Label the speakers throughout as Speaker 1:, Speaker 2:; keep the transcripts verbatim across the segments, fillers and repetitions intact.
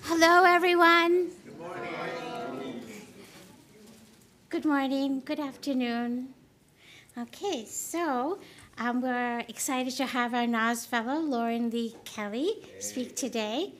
Speaker 1: Hello, everyone. Good morning. Good morning. Good afternoon. Okay, so um, we're excited to have our N A S fellow, Leigh Kelly, speak today.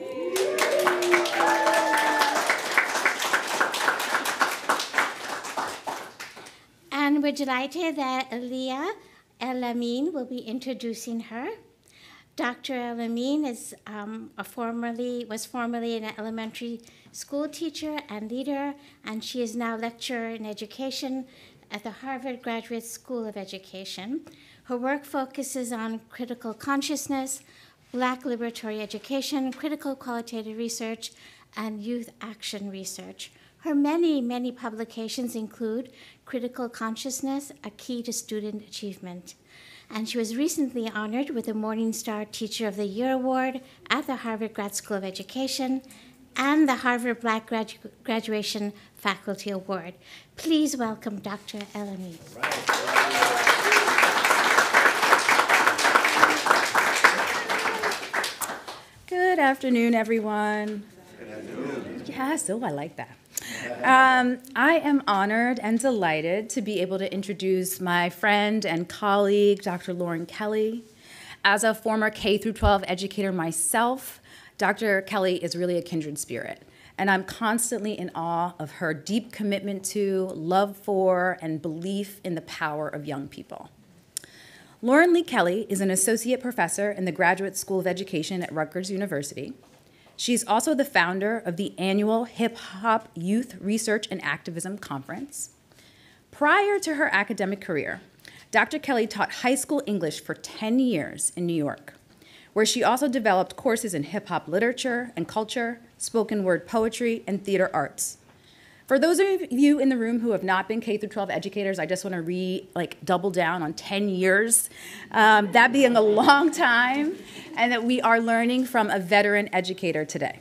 Speaker 1: And we're delighted that Leah El-Amin will be introducing her. Doctor El-Amin is um, a formerly, was formerly an elementary school teacher and leader, and she is now lecturer in education at the Harvard Graduate School of Education. Her work focuses on critical consciousness, Black liberatory education, critical qualitative research, and youth action research. Her many, many publications include Critical Consciousness, A Key to Student Achievement. And she was recently honored with the Morningstar Teacher of the Year Award at the Harvard Grad School of Education and the Harvard Black Gradu Graduation Faculty Award. Please welcome Doctor El-Amin.
Speaker 2: Good afternoon, everyone. Good afternoon. Yes, oh, I like that. Um, I am honored and delighted to be able to introduce my friend and colleague, Doctor Leigh Kelly. As a former K through twelve educator myself, Doctor Kelly is really a kindred spirit, and I'm constantly in awe of her deep commitment to, love for, and belief in the power of young people. Leigh Kelly is an associate professor in the Graduate School of Education at Rutgers University. She's also the founder of the annual Hip-Hop Youth Research and Activism Conference. Prior to her academic career, Doctor Kelly taught high school English for ten years in New York, where she also developed courses in hip-hop literature and culture, spoken word poetry, and theater arts. For those of you in the room who have not been K through twelve educators, I just want to re, like, double down on ten years, um, that being a long time, and that we are learning from a veteran educator today.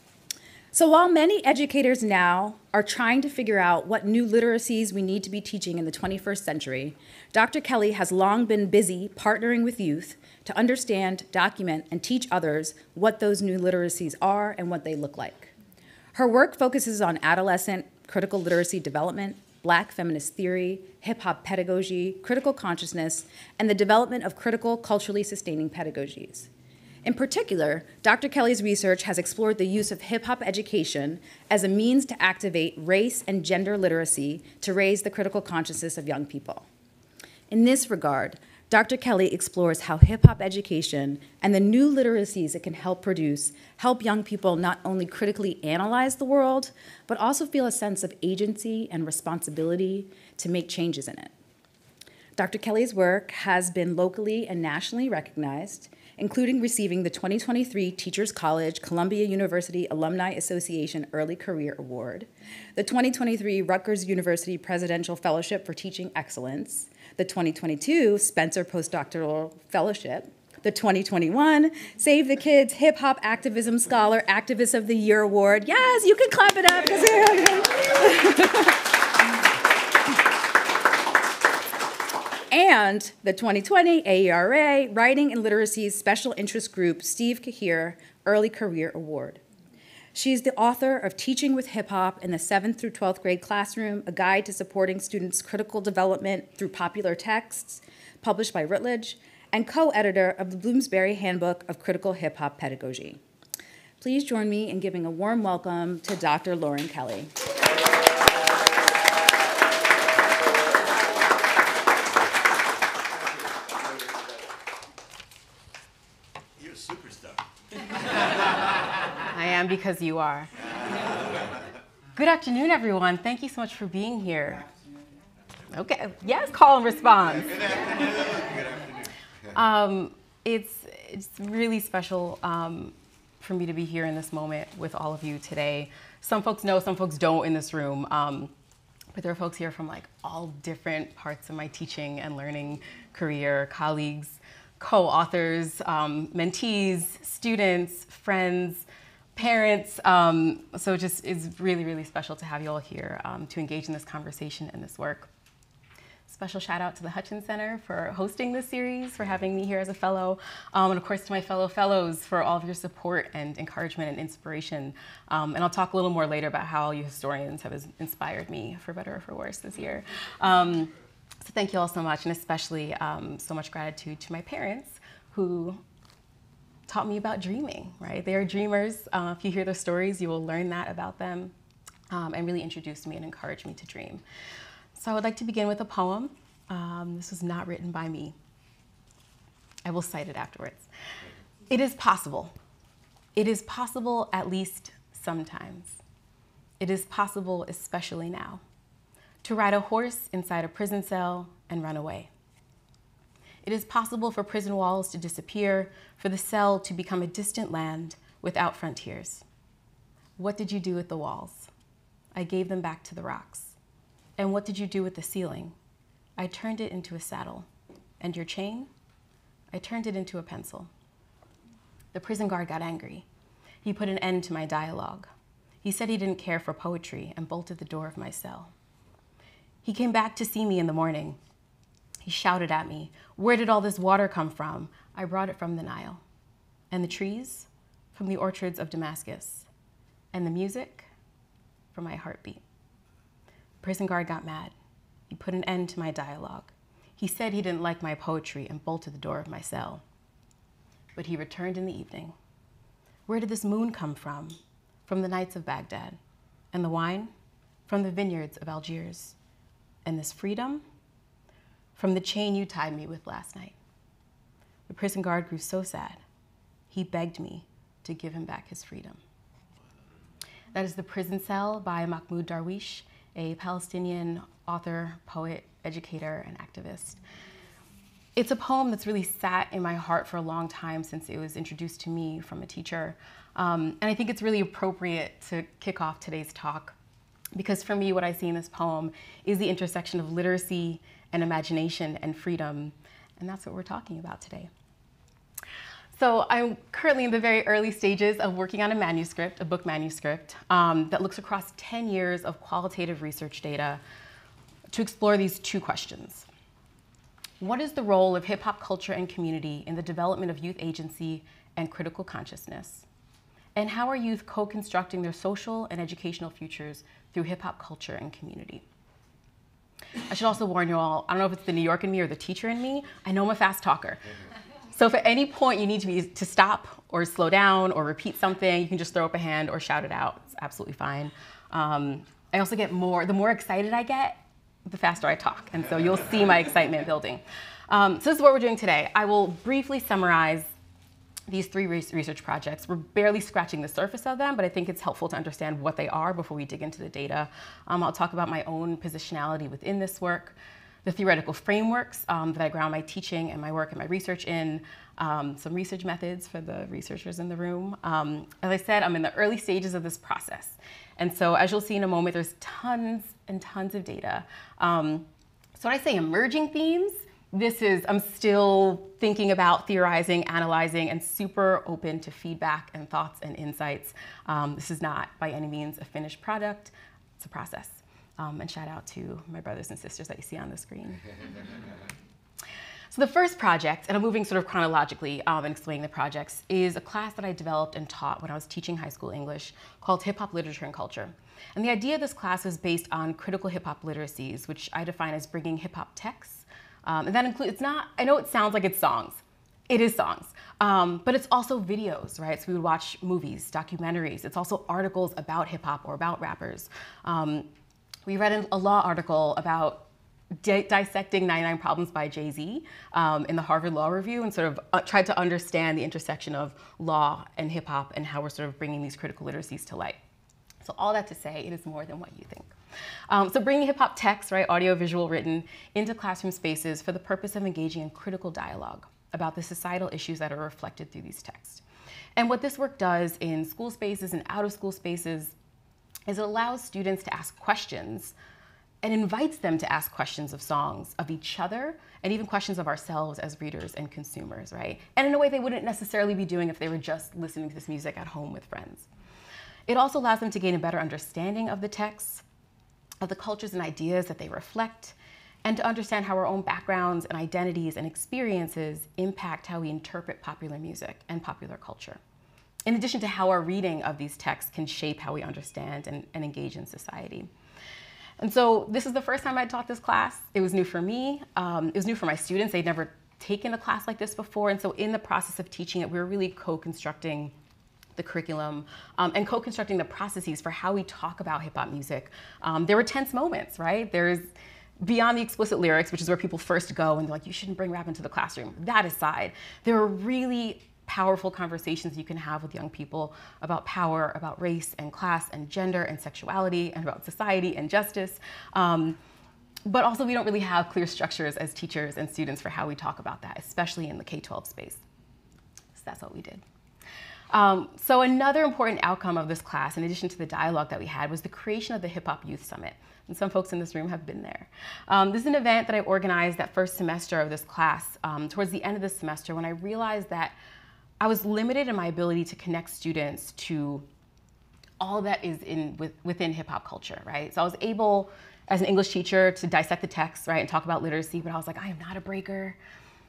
Speaker 2: So while many educators now are trying to figure out what new literacies we need to be teaching in the twenty-first century, Doctor Kelly has long been busy partnering with youth to understand, document, and teach others what those new literacies are and what they look like. Her work focuses on adolescent critical literacy development, Black feminist theory, hip-hop pedagogy, critical consciousness, and the development of critical, culturally sustaining pedagogies. In particular, Doctor Kelly's research has explored the use of hip-hop education as a means to activate race and gender literacy to raise the critical consciousness of young people. In this regard, Doctor Kelly explores how hip-hop education and the new literacies it can help produce help young people not only critically analyze the world, but also feel a sense of agency and responsibility to make changes in it. Doctor Kelly's work has been locally and nationally recognized, including receiving the twenty twenty-three Teachers College Columbia University Alumni Association Early Career Award, the twenty twenty-three Rutgers University Presidential Fellowship for Teaching Excellence, the twenty twenty-two Spencer Postdoctoral Fellowship, the twenty twenty-one Save the Kids Hip Hop Activism Scholar Activist of the Year Award. Yes, you can clap it up. And the twenty twenty A E R A Writing and Literacies Special Interest Group Steve Kahir Early Career Award. She's the author of Teaching with Hip Hop in the seventh through twelfth Grade Classroom, a guide to supporting students' critical development through popular texts, published by Routledge, and co-editor of the Bloomsbury Handbook of Critical Hip Hop Pedagogy. Please join me in giving a warm welcome to Doctor Leigh Kelly.
Speaker 3: You're a superstar.
Speaker 4: I am because you are. Good afternoon, everyone. Thank you so much for being here. Okay, yes, call and response.
Speaker 3: Good afternoon. Good afternoon.
Speaker 4: Um, it's, it's really special um, for me to be here in this moment with all of you today. Some folks know, some folks don't in this room, um, but there are folks here from like all different parts of my teaching and learning career, colleagues, co-authors, um, mentees, students, friends, parents. Um, so it just is really, really special to have you all here um, to engage in this conversation and this work. Special shout out to the Hutchins Center for hosting this series, for having me here as a fellow, um, and of course to my fellow fellows for all of your support and encouragement and inspiration. Um, and I'll talk a little more later about how you historians have inspired me, for better or for worse, this year. Um, so thank you all so much, and especially um, so much gratitude to my parents who taught me about dreaming, right? They are dreamers. Uh, if you hear their stories, you will learn that about them, um, and really introduced me and encouraged me to dream. So I would like to begin with a poem. Um, this was not written by me. I will cite it afterwards. It is possible. It is possible at least sometimes. It is possible, especially now, to ride a horse inside a prison cell and run away. It is possible for prison walls to disappear, for the cell to become a distant land without frontiers. What did you do with the walls? I gave them back to the rocks. And what did you do with the ceiling? I turned it into a saddle. And your chain? I turned it into a pencil. The prison guard got angry. He put an end to my dialogue. He said he didn't care for poetry and bolted the door of my cell. He came back to see me in the morning. He shouted at me, "Where did all this water come from?" I brought it from the Nile. And the trees? From the orchards of Damascus. And the music? From my heartbeat. Prison guard got mad. He put an end to my dialogue. He said he didn't like my poetry and bolted the door of my cell. But he returned in the evening. Where did this moon come from? From the nights of Baghdad. And the wine? From the vineyards of Algiers. And this freedom? From the chain you tied me with last night. The prison guard grew so sad. He begged me to give him back his freedom. That is The Prison Cell by Mahmoud Darwish, a Palestinian author, poet, educator, and activist. It's a poem that's really sat in my heart for a long time since it was introduced to me from a teacher. Um, and I think it's really appropriate to kick off today's talk, because for me, what I see in this poem is the intersection of literacy and imagination and freedom. And that's what we're talking about today. So I'm currently in the very early stages of working on a manuscript, a book manuscript, um, that looks across ten years of qualitative research data to explore these two questions. What is the role of hip hop culture and community in the development of youth agency and critical consciousness? And how are youth co-constructing their social and educational futures through hip hop culture and community? I should also warn you all, I don't know if it's the New York in me or the teacher in me, I know I'm a fast talker. So if at any point you need to, be, to stop or slow down or repeat something, you can just throw up a hand or shout it out. It's absolutely fine. Um, I also get more, the more excited I get, the faster I talk. And so you'll see my excitement building. Um, so this is what we're doing today. I will briefly summarize these three research projects. We're barely scratching the surface of them, but I think it's helpful to understand what they are before we dig into the data. Um, I'll talk about my own positionality within this work, the theoretical frameworks um, that I ground my teaching and my work and my research in, um, some research methods for the researchers in the room. Um, as I said, I'm in the early stages of this process. And so as you'll see in a moment, there's tons and tons of data. Um, so when I say emerging themes, this is, I'm still thinking about, theorizing, analyzing, and super open to feedback and thoughts and insights. Um, this is not by any means a finished product, it's a process. Um, and shout out to my brothers and sisters that you see on the screen. So the first project, and I'm moving sort of chronologically um, and explaining the projects, is a class that I developed and taught when I was teaching high school English called Hip-Hop Literature and Culture. And the idea of this class was based on critical hip-hop literacies, which I define as bringing hip-hop texts. Um, and that includes, it's not, I know it sounds like it's songs. It is songs, um, but it's also videos, right? So we would watch movies, documentaries. It's also articles about hip-hop or about rappers. Um, We read a law article about di dissecting ninety-nine Problems by Jay-Z um, in the Harvard Law Review, and sort of uh, tried to understand the intersection of law and hip hop and how we're sort of bringing these critical literacies to light. So all that to say, it is more than what you think. Um, so bringing hip hop text, right, audio, visual, written, into classroom spaces for the purpose of engaging in critical dialogue about the societal issues that are reflected through these texts. And what this work does in school spaces and out of school spaces is it allows students to ask questions and invites them to ask questions of songs, of each other, and even questions of ourselves as readers and consumers, right? And in a way they wouldn't necessarily be doing if they were just listening to this music at home with friends. It also allows them to gain a better understanding of the texts, of the cultures and ideas that they reflect, and to understand how our own backgrounds and identities and experiences impact how we interpret popular music and popular culture, in addition to how our reading of these texts can shape how we understand and, and engage in society. And so this is the first time I taught this class. It was new for me. Um, it was new for my students. They'd never taken a class like this before. And so in the process of teaching it, we were really co-constructing the curriculum um, and co-constructing the processes for how we talk about hip hop music. Um, there were tense moments, right? There's beyond the explicit lyrics, which is where people first go and they're like, you shouldn't bring rap into the classroom. That aside, there are really powerful conversations you can have with young people about power, about race and class and gender and sexuality and about society and justice. Um, but also we don't really have clear structures as teachers and students for how we talk about that, especially in the K twelve space. So that's what we did. Um, so another important outcome of this class, in addition to the dialogue that we had, was the creation of the Hip Hop Youth Summit. And some folks in this room have been there. Um, this is an event that I organized that first semester of this class, um, towards the end of the semester, when I realized that I was limited in my ability to connect students to all that is in with, within hip hop culture, right? So I was able, as an English teacher, to dissect the text, right, and talk about literacy, but I was like, I am not a breaker.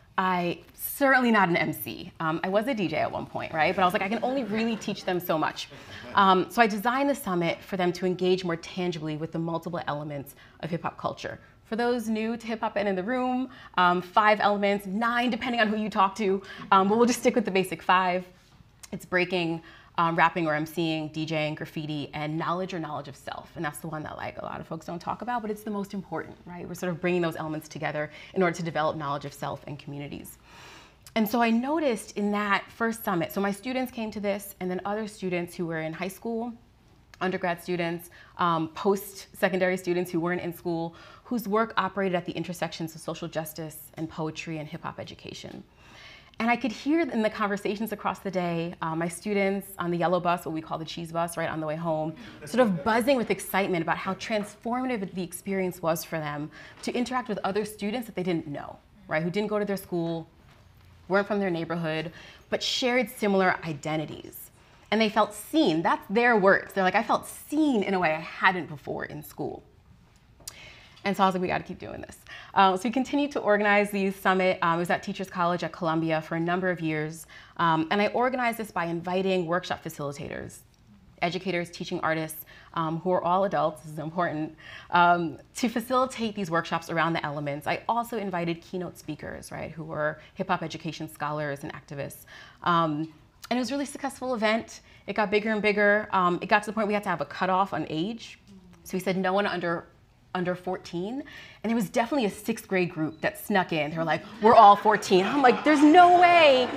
Speaker 4: I certainly not an M C. Um, I was a D J at one point, right? But I was like, I can only really teach them so much. Um, so I designed the summit for them to engage more tangibly with the multiple elements of hip hop culture. For those new to hip hop and in the room, um, five elements, nine depending on who you talk to, um, but we'll just stick with the basic five. It's breaking, um, rapping or emceeing, DJing, graffiti, and knowledge or knowledge of self. And that's the one that like a lot of folks don't talk about, but it's the most important, right? We're sort of bringing those elements together in order to develop knowledge of self and communities. And so I noticed in that first summit, so my students came to this, and then other students who were in high school, undergrad students, um, post-secondary students who weren't in school, whose work operated at the intersections of social justice and poetry and hip hop education. And I could hear in the conversations across the day, uh, my students on the yellow bus, what we call the cheese bus, right on the way home, sort of buzzing with excitement about how transformative the experience was for them to interact with other students that they didn't know, right, who didn't go to their school, weren't from their neighborhood, but shared similar identities. And they felt seen. That's their words. They're like, I felt seen in a way I hadn't before in school. And so I was like, we got to keep doing this. Um, so we continued to organize these summit. Um, I was at Teachers College at Columbia for a number of years. Um, and I organized this by inviting workshop facilitators, educators, teaching artists, um, who are all adults, this is important, um, to facilitate these workshops around the elements. I also invited keynote speakers, right, who were hip hop education scholars and activists. Um, and it was a really successful event. It got bigger and bigger. Um, it got to the point we had to have a cutoff on age. So we said no one under under fourteen, and there was definitely a sixth grade group that snuck in. They were like, we're all fourteen. I'm like, there's no way.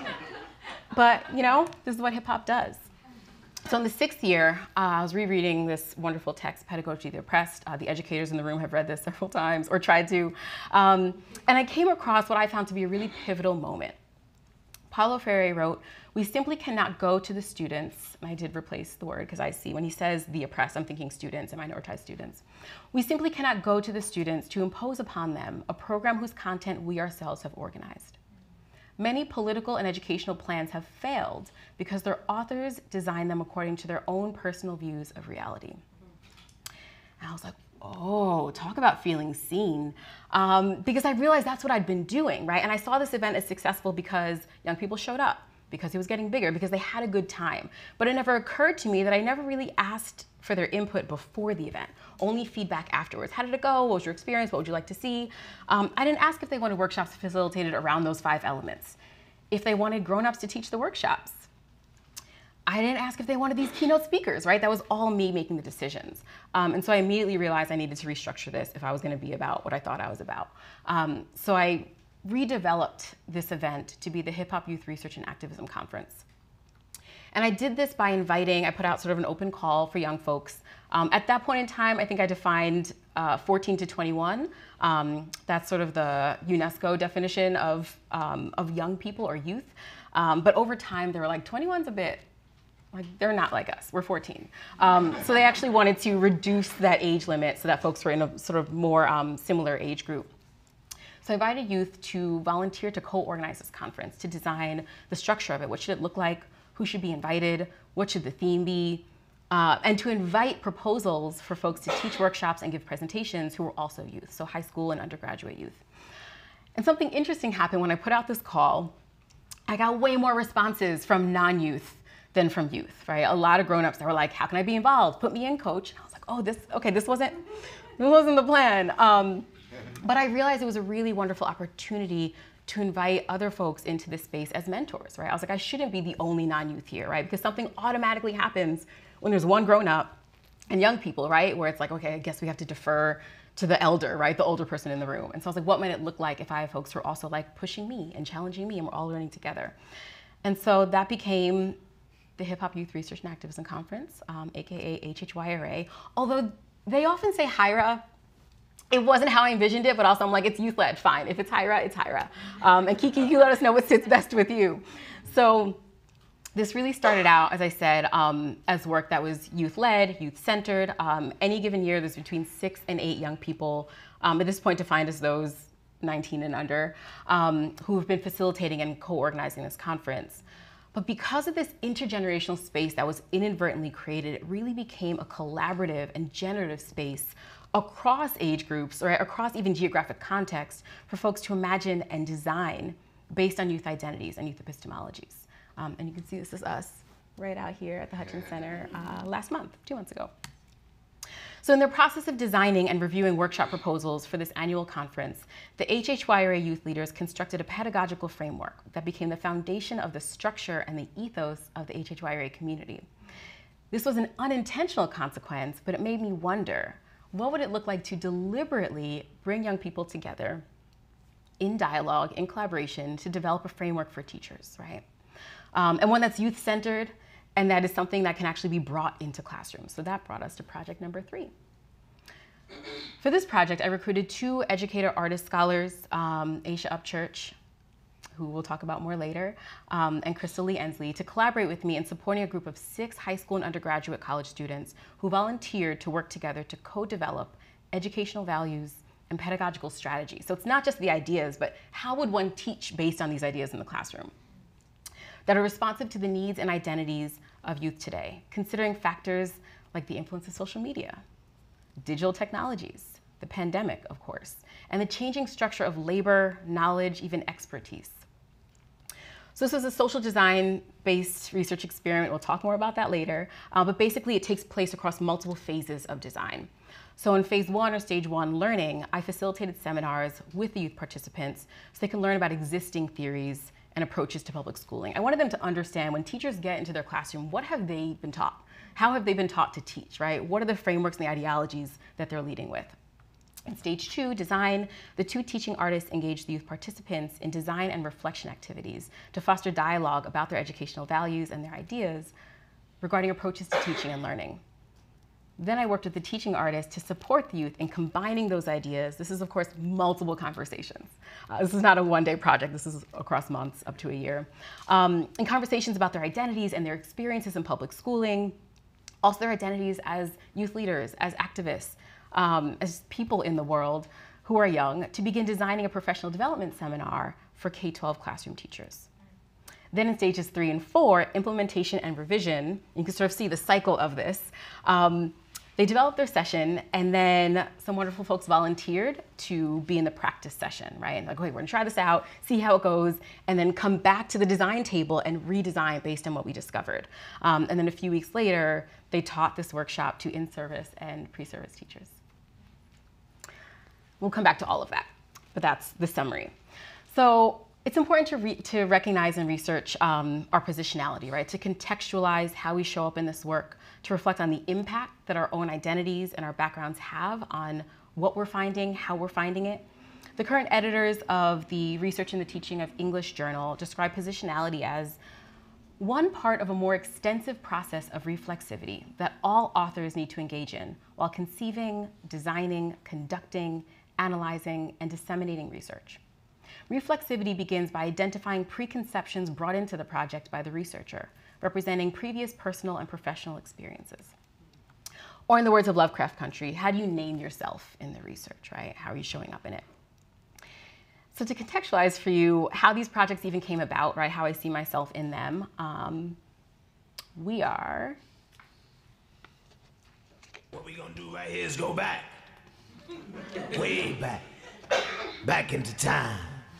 Speaker 4: But, you know, this is what hip hop does. So in the sixth year, uh, I was rereading this wonderful text, Pedagogy of the Oppressed. Uh, the educators in the room have read this several times, or tried to. Um, and I came across what I found to be a really pivotal moment. Paulo Freire wrote, we simply cannot go to the students, and I did replace the word because I see when he says the oppressed, I'm thinking students and minoritized students. We simply cannot go to the students to impose upon them a program whose content we ourselves have organized. Many political and educational plans have failed because their authors designed them according to their own personal views of reality. And I was like, oh, talk about feeling seen. Um, because I realized that's what I'd been doing, right? And I saw this event as successful because young people showed up, because it was getting bigger, because they had a good time. But it never occurred to me that I never really asked for their input before the event, only feedback afterwards. How did it go? What was your experience? What would you like to see? Um, I didn't ask if they wanted workshops facilitated around those five elements. If they wanted grown-ups to teach the workshops. I didn't ask if they wanted these keynote speakers, right? That was all me making the decisions. Um, and so I immediately realized I needed to restructure this if I was gonna be about what I thought I was about. Um, so I redeveloped this event to be the Hip Hop Youth Research and Activism Conference. And I did this by inviting, I put out sort of an open call for young folks. Um, at that point in time, I think I defined uh, fourteen to twenty-one. Um, that's sort of the UNESCO definition of, um, of young people or youth. Um, but over time, they were like, twenty-one's a bit, like, they're not like us, we're fourteen. Um, so they actually wanted to reduce that age limit so that folks were in a sort of more um, similar age group. So I invited youth to volunteer to co-organize this conference, to design the structure of it. What should it look like? Who should be invited? What should the theme be? uh, and to invite proposals for folks to teach workshops and give presentations who were also youth, so high school and undergraduate youth. And something interesting happened when I put out this call. I got way more responses from non-youth than from youth, right? A lot of grown-ups that were like, how can I be involved? Put me in, coach. And I was like, oh, this, okay, this wasn't, this wasn't the plan. Um, but I realized it was a really wonderful opportunity to invite other folks into this space as mentors, right? I was like, I shouldn't be the only non-youth here, right? Because something automatically happens when there's one grown-up and young people, right? Where it's like, okay, I guess we have to defer to the elder, right? The older person in the room. And so I was like, what might it look like if I have folks who are also like pushing me and challenging me and we're all learning together? And so that became the Hip Hop Youth Research and Activism Conference, um, A K A H H Y R A. Although they often say HYRA, it wasn't how I envisioned it, but also I'm like, it's youth-led, fine. If it's HYRA, it's HYRA. Um, and Kiki, you let us know what sits best with you. So this really started out, as I said, um, as work that was youth-led, youth-centered. Um, any given year, there's between six and eight young people, um, at this point defined as those nineteen and under, um, who have been facilitating and co-organizing this conference. But because of this intergenerational space that was inadvertently created, it really became a collaborative and generative space across age groups, or across even geographic context, for folks to imagine and design based on youth identities and youth epistemologies. Um, and you can see this is us right out here at the Hutchins Center uh, last month, two months ago. So in the process of designing and reviewing workshop proposals for this annual conference, the H H Y R A youth leaders constructed a pedagogical framework that became the foundation of the structure and the ethos of the H H Y R A community. This was an unintentional consequence, but it made me wonder, what would it look like to deliberately bring young people together in dialogue, in collaboration, to develop a framework for teachers, right? Um, and one that's youth-centered, and that is something that can actually be brought into classrooms. So that brought us to project number three. For this project, I recruited two educator artist scholars, um, Aisha Upchurch, who we'll talk about more later, um, and Crystal Lee Ensley, to collaborate with me in supporting a group of six high school and undergraduate college students who volunteered to work together to co-develop educational values and pedagogical strategies. So it's not just the ideas, but how would one teach based on these ideas in the classroom that are responsive to the needs and identities of youth today, considering factors like the influence of social media, digital technologies, the pandemic, of course, and the changing structure of labor, knowledge, even expertise. So this was a social design-based research experiment. We'll talk more about that later, uh, but basically it takes place across multiple phases of design. So in phase one or stage one learning, I facilitated seminars with the youth participants so they can learn about existing theories and approaches to public schooling. I wanted them to understand, when teachers get into their classroom, what have they been taught? How have they been taught to teach, right? What are the frameworks and the ideologies that they're leading with? In stage two, design, the two teaching artists engaged the youth participants in design and reflection activities to foster dialogue about their educational values and their ideas regarding approaches to teaching and learning. Then I worked with the teaching artist to support the youth in combining those ideas. This is, of course, multiple conversations. Uh, this is not a one-day project. This is across months, up to a year. Um, and conversations about their identities and their experiences in public schooling, also their identities as youth leaders, as activists, um, as people in the world who are young, to begin designing a professional development seminar for K twelve classroom teachers. Then in stages three and four, implementation and revision, you can sort of see the cycle of this. Um, They developed their session, and then some wonderful folks volunteered to be in the practice session, right? And like, okay, we're gonna try this out, see how it goes, and then come back to the design table and redesign based on what we discovered. Um, and then a few weeks later, they taught this workshop to in-service and pre-service teachers. We'll come back to all of that, but that's the summary. So it's important to, re to recognize and research um, our positionality, right? To contextualize how we show up in this work, to reflect on the impact that our own identities and our backgrounds have on what we're finding, how we're finding it. The current editors of the Research and the Teaching of English Journal describe positionality as one part of a more extensive process of reflexivity that all authors need to engage in while conceiving, designing, conducting, analyzing, and disseminating research. Reflexivity begins by identifying preconceptions brought into the project by the researcher, representing previous personal and professional experiences. Or in the words of Lovecraft Country, how do you name yourself in the research, right? How are you showing up in it? So to contextualize for you how these projects even came about, right? How I see myself in them, um, we are
Speaker 5: What we gonna do right here is go back. Way back. Back into time.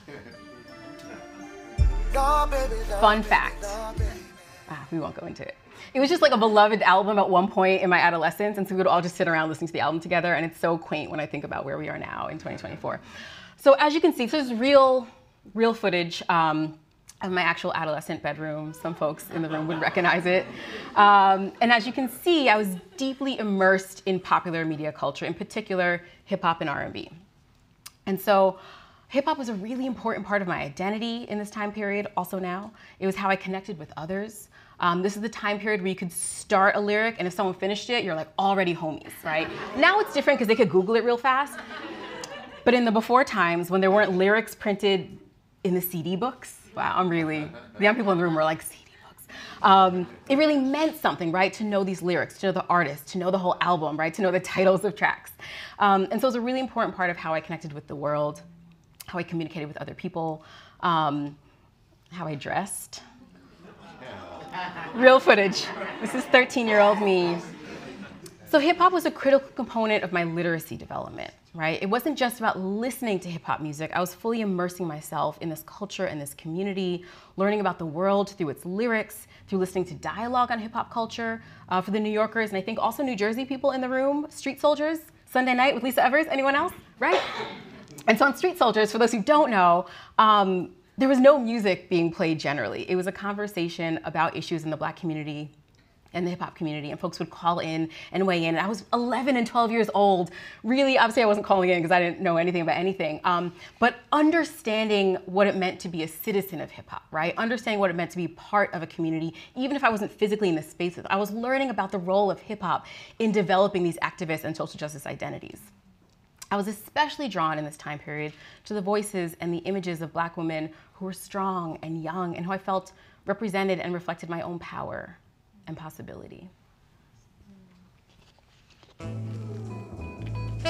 Speaker 4: Fun fact. Ah, we won't go into it. It was just like a beloved album at one point in my adolescence, and so we would all just sit around listening to the album together, and it's so quaint when I think about where we are now in twenty twenty-four. So as you can see, so there's real, real footage um, of my actual adolescent bedroom. Some folks in the room would recognize it. Um, and as you can see, I was deeply immersed in popular media culture, in particular hip hop and R and B. And so hip hop was a really important part of my identity in this time period, also now. It was how I connected with others. Um, this is the time period where you could start a lyric, and if someone finished it, you're like already homies, right? Now it's different because they could Google it real fast. But in the before times, when there weren't lyrics printed in the C D books, wow, I'm really, the young people in the room were like, C D books. Um, it really meant something, right? To know these lyrics, to know the artist, to know the whole album, right? To know the titles of tracks. Um, and so it was a really important part of how I connected with the world, how I communicated with other people, um, how I dressed. Real footage. This is thirteen-year-old me. So hip hop was a critical component of my literacy development, right? It wasn't just about listening to hip hop music. I was fully immersing myself in this culture and this community, learning about the world through its lyrics, through listening to dialogue on hip hop culture. Uh, for the New Yorkers, and I think also New Jersey people in the room, Street Soldiers, Sunday Night with Lisa Evers, anyone else, right? And so on Street Soldiers, for those who don't know, um, there was no music being played generally. It was a conversation about issues in the Black community and the hip hop community, and folks would call in and weigh in. And I was eleven and twelve years old. Really, obviously I wasn't calling in because I didn't know anything about anything, um, but understanding what it meant to be a citizen of hip hop, right? Understanding what it meant to be part of a community, even if I wasn't physically in the spaces. I was learning about the role of hip hop in developing these activist and social justice identities. I was especially drawn in this time period to the voices and the images of Black women who were strong and young and who I felt represented and reflected my own power and possibility. Fun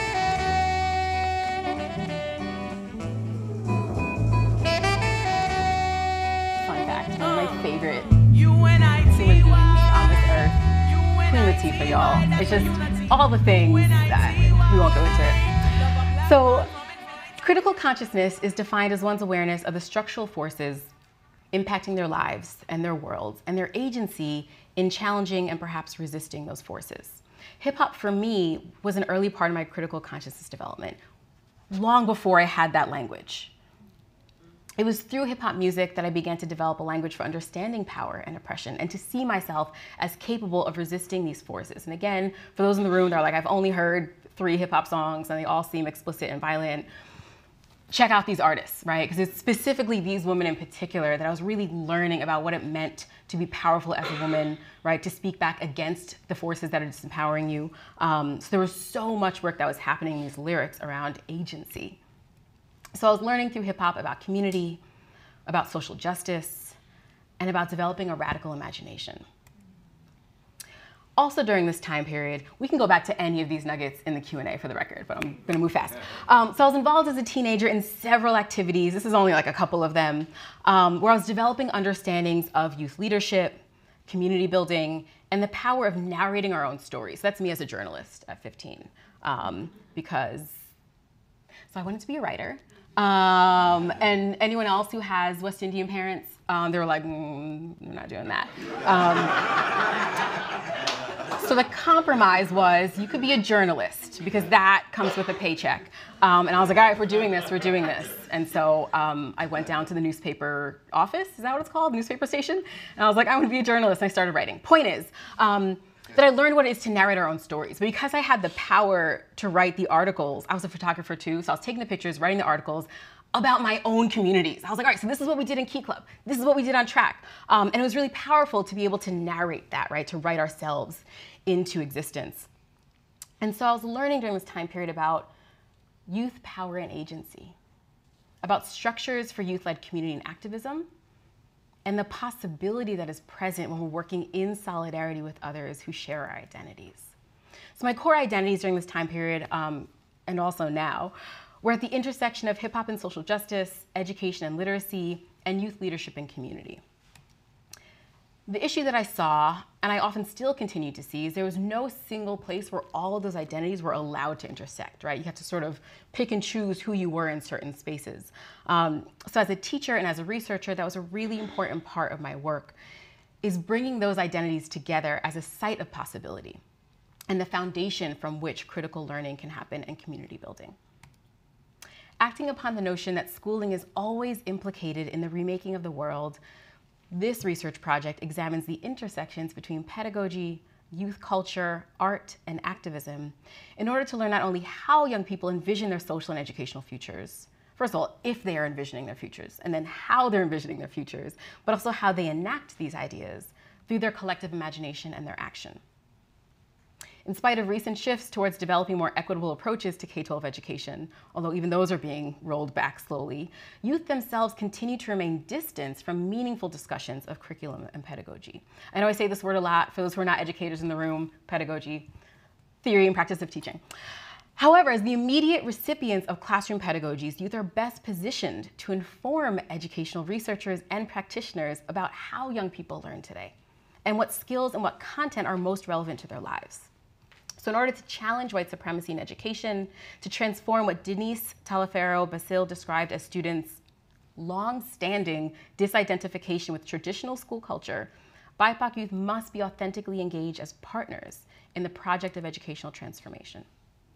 Speaker 4: fact, one of my favorite human beings on this earth, Queen Latifah, y'all. It's just all the things that we won't go into it. So, critical consciousness is defined as one's awareness of the structural forces impacting their lives and their worlds and their agency in challenging and perhaps resisting those forces. Hip hop for me was an early part of my critical consciousness development, long before I had that language. It was through hip hop music that I began to develop a language for understanding power and oppression and to see myself as capable of resisting these forces. And again, for those in the room that are like, I've only heard three hip hop songs and they all seem explicit and violent, check out these artists, right? Because it's specifically these women in particular that I was really learning about what it meant to be powerful as a woman, right? To speak back against the forces that are disempowering you. Um, so there was so much work that was happening in these lyrics around agency. So I was learning through hip hop about community, about social justice, and about developing a radical imagination. Also during this time period, we can go back to any of these nuggets in the Q and A for the record, but I'm gonna move fast. Um, so I was involved as a teenager in several activities, this is only like a couple of them, um, where I was developing understandings of youth leadership, community building, and the power of narrating our own stories. So that's me as a journalist at fifteen, um, because, so I wanted to be a writer. Um, and anyone else who has West Indian parents, um, they were like, mm, I'm not doing that. Um, So the compromise was you could be a journalist because that comes with a paycheck. Um, and I was like, all right, if we're doing this, we're doing this. And so um, I went down to the newspaper office, is that what it's called? Newspaper station? And I was like, I want to be a journalist. And I started writing. Point is um, that I learned what it is to narrate our own stories. But because I had the power to write the articles, I was a photographer too, so I was taking the pictures, writing the articles about my own communities. I was like, all right, so this is what we did in Key Club. This is what we did on track. Um, and it was really powerful to be able to narrate that, right? To write ourselves into existence. And so I was learning during this time period about youth power and agency, about structures for youth-led community and activism, and the possibility that is present when we're working in solidarity with others who share our identities. So my core identities during this time period, um, and also now, were at the intersection of hip hop and social justice, education and literacy, and youth leadership and community. The issue that I saw, and I often still continue to see, is there was no single place where all of those identities were allowed to intersect, right? You had to sort of pick and choose who you were in certain spaces. Um, so as a teacher and as a researcher, that was a really important part of my work, is bringing those identities together as a site of possibility and the foundation from which critical learning can happen and community building. Acting upon the notion that schooling is always implicated in the remaking of the world, this research project examines the intersections between pedagogy, youth culture, art, and activism in order to learn not only how young people envision their social and educational futures, first of all, if they are envisioning their futures, and then how they're envisioning their futures, but also how they enact these ideas through their collective imagination and their action. In spite of recent shifts towards developing more equitable approaches to K twelve education, although even those are being rolled back slowly, youth themselves continue to remain distanced from meaningful discussions of curriculum and pedagogy. I know I say this word a lot for those who are not educators in the room, pedagogy, theory and practice of teaching. However, as the immediate recipients of classroom pedagogies, youth are best positioned to inform educational researchers and practitioners about how young people learn today and what skills and what content are most relevant to their lives. So in order to challenge white supremacy in education, to transform what Denise Taliaferro-Basile described as students' long-standing disidentification with traditional school culture, B I P O C youth must be authentically engaged as partners in the project of educational transformation.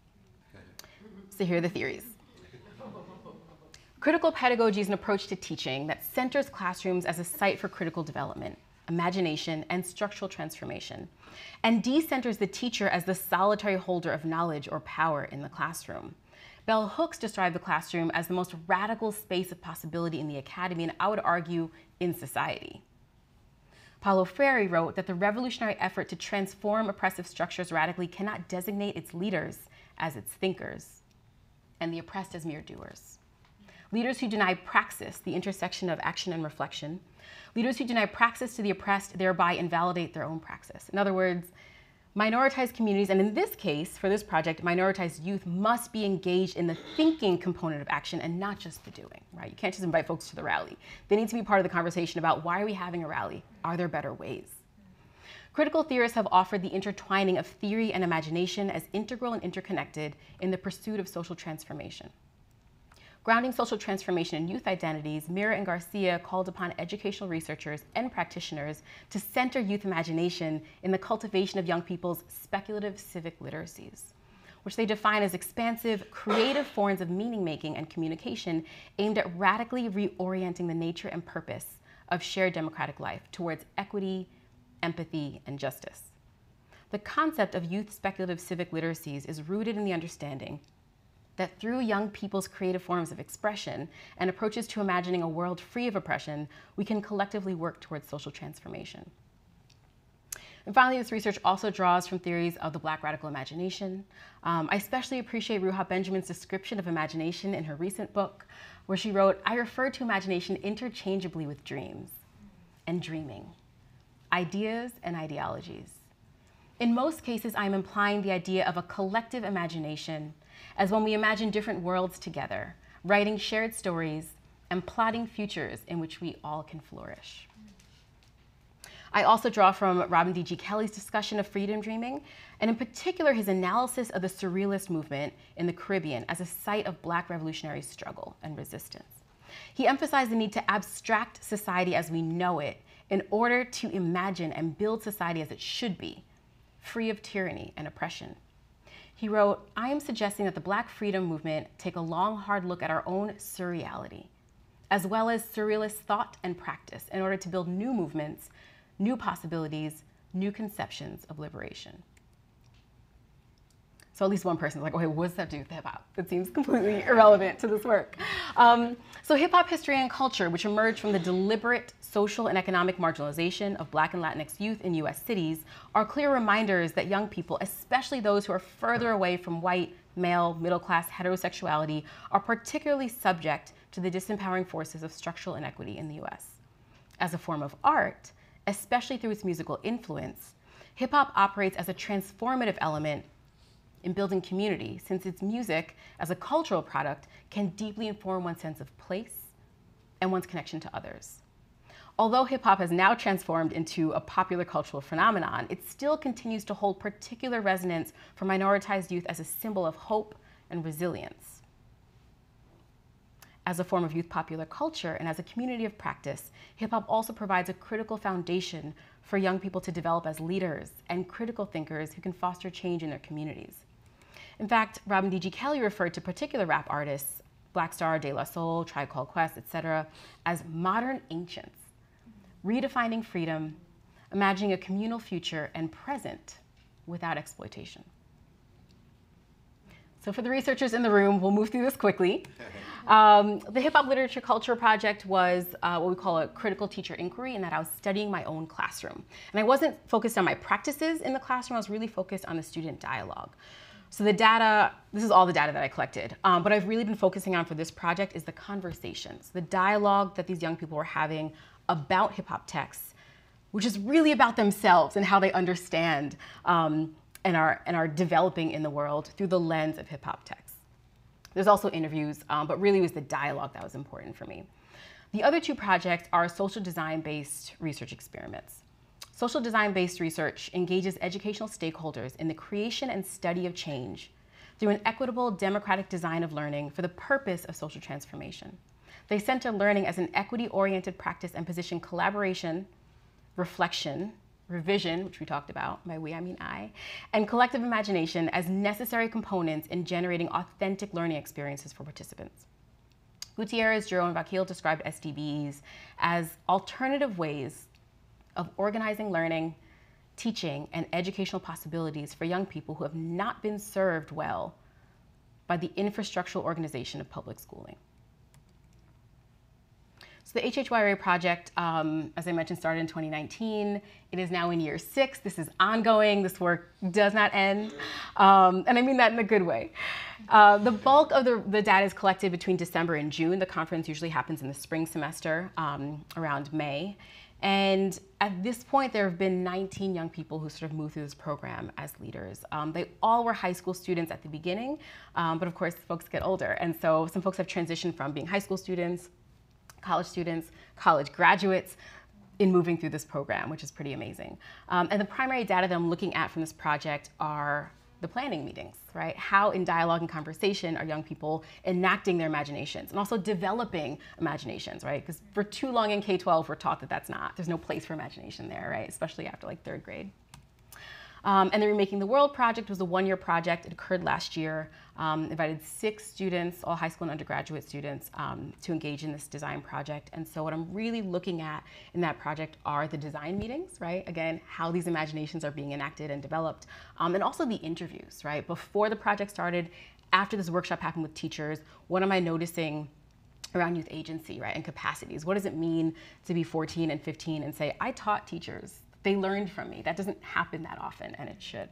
Speaker 4: So here are the theories. Critical pedagogy is an approach to teaching that centers classrooms as a site for critical development, imagination, and structural transformation, and decenters the teacher as the solitary holder of knowledge or power in the classroom. Bell Hooks described the classroom as the most radical space of possibility in the academy, and I would argue in society. Paulo Freire wrote that the revolutionary effort to transform oppressive structures radically cannot designate its leaders as its thinkers, and the oppressed as mere doers. Leaders who deny praxis, the intersection of action and reflection, leaders who deny praxis to the oppressed thereby invalidate their own praxis. In other words, minoritized communities, and in this case, for this project, minoritized youth must be engaged in the thinking component of action and not just the doing, right? You can't just invite folks to the rally. They need to be part of the conversation about why are we having a rally? Are there better ways? Critical theorists have offered the intertwining of theory and imagination as integral and interconnected in the pursuit of social transformation. Grounding social transformation in youth identities, Mira and Garcia called upon educational researchers and practitioners to center youth imagination in the cultivation of young people's speculative civic literacies, which they define as expansive, creative forms of meaning-making and communication aimed at radically reorienting the nature and purpose of shared democratic life towards equity, empathy, and justice. The concept of youth speculative civic literacies is rooted in the understanding that through young people's creative forms of expression and approaches to imagining a world free of oppression, we can collectively work towards social transformation. And finally, this research also draws from theories of the Black radical imagination. Um, I especially appreciate Ruha Benjamin's description of imagination in her recent book, where she wrote, "I refer to imagination interchangeably with dreams and dreaming, ideas and ideologies. In most cases, I'm implying the idea of a collective imagination as when we imagine different worlds together, writing shared stories and plotting futures in which we all can flourish." I also draw from Robin D G Kelly's discussion of freedom dreaming, and in particular his analysis of the surrealist movement in the Caribbean as a site of Black revolutionary struggle and resistance. He emphasized the need to abstract society as we know it in order to imagine and build society as it should be, free of tyranny and oppression. He wrote, "I am suggesting that the Black freedom movement take a long, hard look at our own surreality, as well as surrealist thought and practice in order to build new movements, new possibilities, new conceptions of liberation." So at least one person's like, okay, what does that do with hip hop? It seems completely irrelevant to this work. Um, so hip hop history and culture, which emerged from the deliberate social and economic marginalization of Black and Latinx youth in U S cities, are clear reminders that young people, especially those who are further away from white, male, middle-class heterosexuality, are particularly subject to the disempowering forces of structural inequity in the U S. As a form of art, especially through its musical influence, hip hop operates as a transformative element in building community, since its music, as a cultural product, can deeply inform one's sense of place and one's connection to others. Although hip hop has now transformed into a popular cultural phenomenon, it still continues to hold particular resonance for minoritized youth as a symbol of hope and resilience. As a form of youth popular culture and as a community of practice, hip hop also provides a critical foundation for young people to develop as leaders and critical thinkers who can foster change in their communities. In fact, Robin D G Kelley referred to particular rap artists, Black Star, De La Soul, Tribe Called Quest, et cetera, as modern ancients, redefining freedom, imagining a communal future and present without exploitation. So for the researchers in the room, we'll move through this quickly. Um, the Hip Hop Literature Culture Project was uh, what we call a critical teacher inquiry, in that I was studying my own classroom. And I wasn't focused on my practices in the classroom, I was really focused on the student dialogue. So the data, this is all the data that I collected. Um, what I've really been focusing on for this project is the conversations, the dialogue that these young people were having about hip hop texts, which is really about themselves and how they understand um, and, are, and are developing in the world through the lens of hip hop texts. There's also interviews, um, but really it was the dialogue that was important for me. The other two projects are social design-based research experiments. Social design-based research engages educational stakeholders in the creation and study of change through an equitable, democratic design of learning for the purpose of social transformation. They center learning as an equity-oriented practice and position collaboration, reflection, revision, which we talked about, by we I mean I, and collective imagination as necessary components in generating authentic learning experiences for participants. Gutierrez, Giroux, and Vakil described S D B Es as alternative ways of organizing learning, teaching, and educational possibilities for young people who have not been served well by the infrastructural organization of public schooling. So the H H Y R A project, um, as I mentioned, started in twenty nineteen. It is now in year six. This is ongoing. This work does not end. Um, and I mean that in a good way. Uh, the bulk of the, the data is collected between December and June. The conference usually happens in the spring semester, um, around May. And at this point, there have been nineteen young people who sort of moved through this program as leaders. Um, they all were high school students at the beginning, um, but of course, folks get older. And so some folks have transitioned from being high school students, college students, college graduates in moving through this program, which is pretty amazing. Um, and the primary data that I'm looking at from this project are the planning meetings, right? How in dialogue and conversation are young people enacting their imaginations and also developing imaginations, right? Because for too long in K twelve, we're taught that that's not, there's no place for imagination there, right? Especially after like third grade. Um, and the Remaking the World project was a one-year project. It occurred last year. Um, invited six students, all high school and undergraduate students, um, to engage in this design project. And so what I'm really looking at in that project are the design meetings, right? Again, how these imaginations are being enacted and developed, um, and also the interviews, right? Before the project started, after this workshop happened with teachers, what am I noticing around youth agency, right, and capacities? What does it mean to be fourteen and fifteen and say, I taught teachers, they learned from me? That doesn't happen that often, and it should.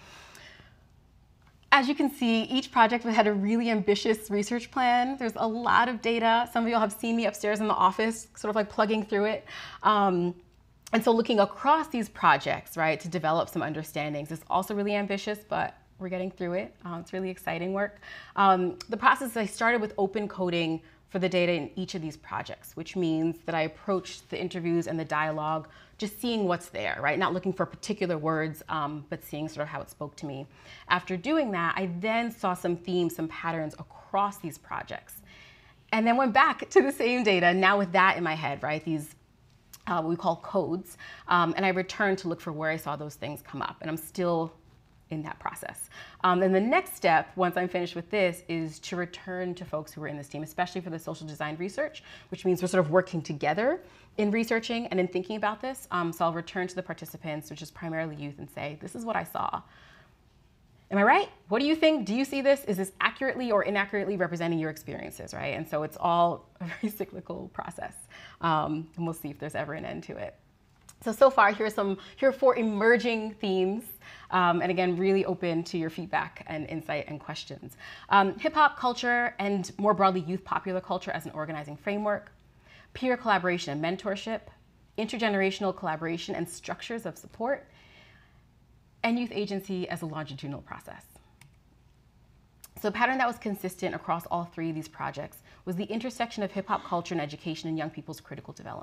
Speaker 4: As you can see, each project had a really ambitious research plan. There's a lot of data. Some of you all have seen me upstairs in the office, sort of like plugging through it. Um, and so looking across these projects, right, to develop some understandings is also really ambitious, but we're getting through it. Um, it's really exciting work. Um, the process, I started with open coding for the data in each of these projects, which means that I approached the interviews and the dialogue just seeing what's there, right? Not looking for particular words, um, but seeing sort of how it spoke to me. After doing that, I then saw some themes, some patterns across these projects. And then went back to the same data, now with that in my head, right? These, uh, what we call codes. Um, and I returned to look for where I saw those things come up. And I'm still in that process. Um, and the next step, once I'm finished with this, is to return to folks who were in this team, especially for the social design research, which means we're sort of working together in researching and in thinking about this. Um, so I'll return to the participants, which is primarily youth, and say, this is what I saw. Am I right? What do you think? Do you see this? Is this accurately or inaccurately representing your experiences, right? And so it's all a very cyclical process. Um, and we'll see if there's ever an end to it. So, so far, here are some, here are four emerging themes. Um, and again, really open to your feedback and insight and questions. Um, hip hop culture and more broadly youth popular culture as an organizing framework, peer collaboration and mentorship, intergenerational collaboration and structures of support, and youth agency as a longitudinal process. So a pattern that was consistent across all three of these projects was the intersection of hip hop culture and education in young people's critical development.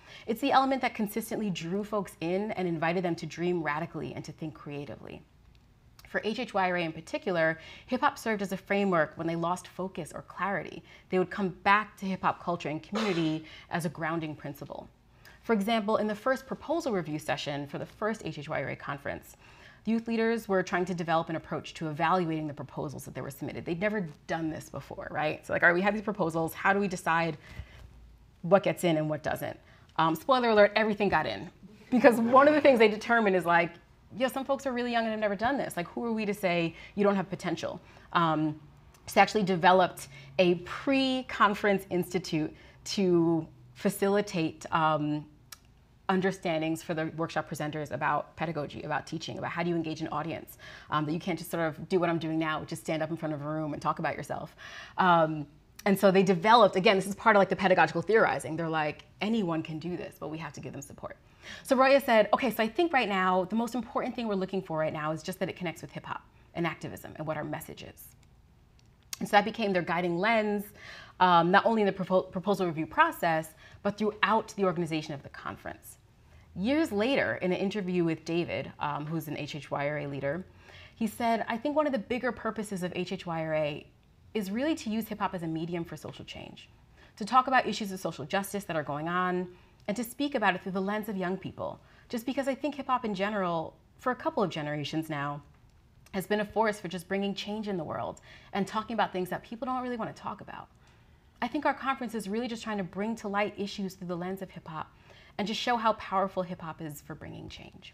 Speaker 4: It's the element that consistently drew folks in and invited them to dream radically and to think creatively. For H H Y R A in particular, hip-hop served as a framework when they lost focus or clarity. They would come back to hip-hop culture and community as a grounding principle. For example, in the first proposal review session for the first H H Y R A conference, the youth leaders were trying to develop an approach to evaluating the proposals that they were submitted. They'd never done this before, right? So like, all right, we have these proposals. How do we decide what gets in and what doesn't? Um, spoiler alert, everything got in. Because one of the things they determined is like, yeah, some folks are really young and have never done this. Like, who are we to say you don't have potential? Um, so actually developed a pre-conference institute to facilitate um, understandings for the workshop presenters about pedagogy, about teaching, about how do you engage an audience. Um, that you can't just sort of do what I'm doing now, which is stand up in front of a room and talk about yourself. Um, and so they developed, again, this is part of like the pedagogical theorizing. They're like, anyone can do this, but we have to give them support. So Roya said, okay, so I think right now, the most important thing we're looking for right now is just that it connects with hip hop and activism and what our message is. And so that became their guiding lens, um, not only in the propo proposal review process, but throughout the organization of the conference. Years later, in an interview with David, um, who's an H H Y R A leader, he said, I think one of the bigger purposes of H H Y R A is really to use hip hop as a medium for social change, to talk about issues of social justice that are going on, and to speak about it through the lens of young people. Just because I think hip hop in general, for a couple of generations now, has been a force for just bringing change in the world and talking about things that people don't really want to talk about. I think our conference is really just trying to bring to light issues through the lens of hip hop and just show how powerful hip hop is for bringing change.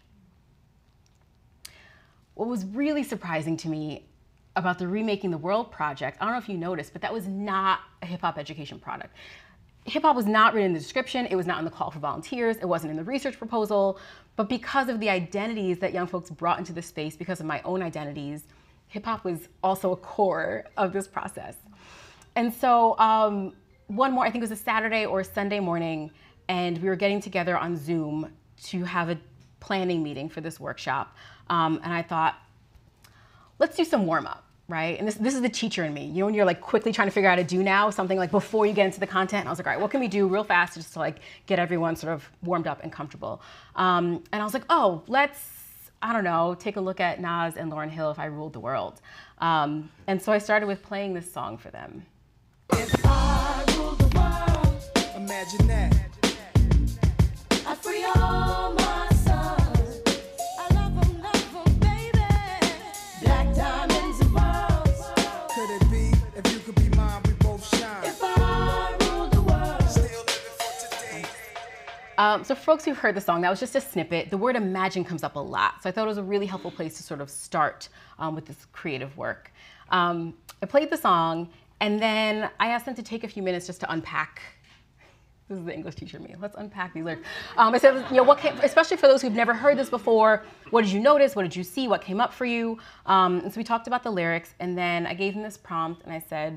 Speaker 4: What was really surprising to me about the Remaking the World project, I don't know if you noticed, but that was not a hip hop education product. Hip hop was not written in the description, it was not in the call for volunteers, it wasn't in the research proposal, but because of the identities that young folks brought into the space, because of my own identities, hip hop was also a core of this process. And so um, one more, I think it was a Saturday or a Sunday morning, and we were getting together on Zoom to have a planning meeting for this workshop. Um, and I thought, let's do some warm up, right? And this, this is the teacher in me. You know, when you're like quickly trying to figure out how to do now, something like before you get into the content. And I was like, all right, what can we do real fast just to like get everyone sort of warmed up and comfortable? Um, and I was like, oh, let's, I don't know, take a look at Nas and Lauryn Hill, If I Ruled the World. Um, and so I started with playing this song for them.
Speaker 6: If I ruled the world, imagine that. I'd free all my sons. I love them, love them, baby. Black diamonds and pearls.
Speaker 7: Could it be, if you could be mine, we both shine.
Speaker 6: If I ruled the world.
Speaker 7: Still living for today.
Speaker 4: Um, so for folks who've heard the song, that was just a snippet. The word imagine comes up a lot. So I thought it was a really helpful place to sort of start um, with this creative work. Um, I played the song, and then I asked them to take a few minutes just to unpack. This is the English teacher in me. Let's unpack these lyrics. Um, I said, you know, what came, especially for those who've never heard this before, what did you notice? What did you see? What came up for you? Um, and so we talked about the lyrics, and then I gave them this prompt, and I said,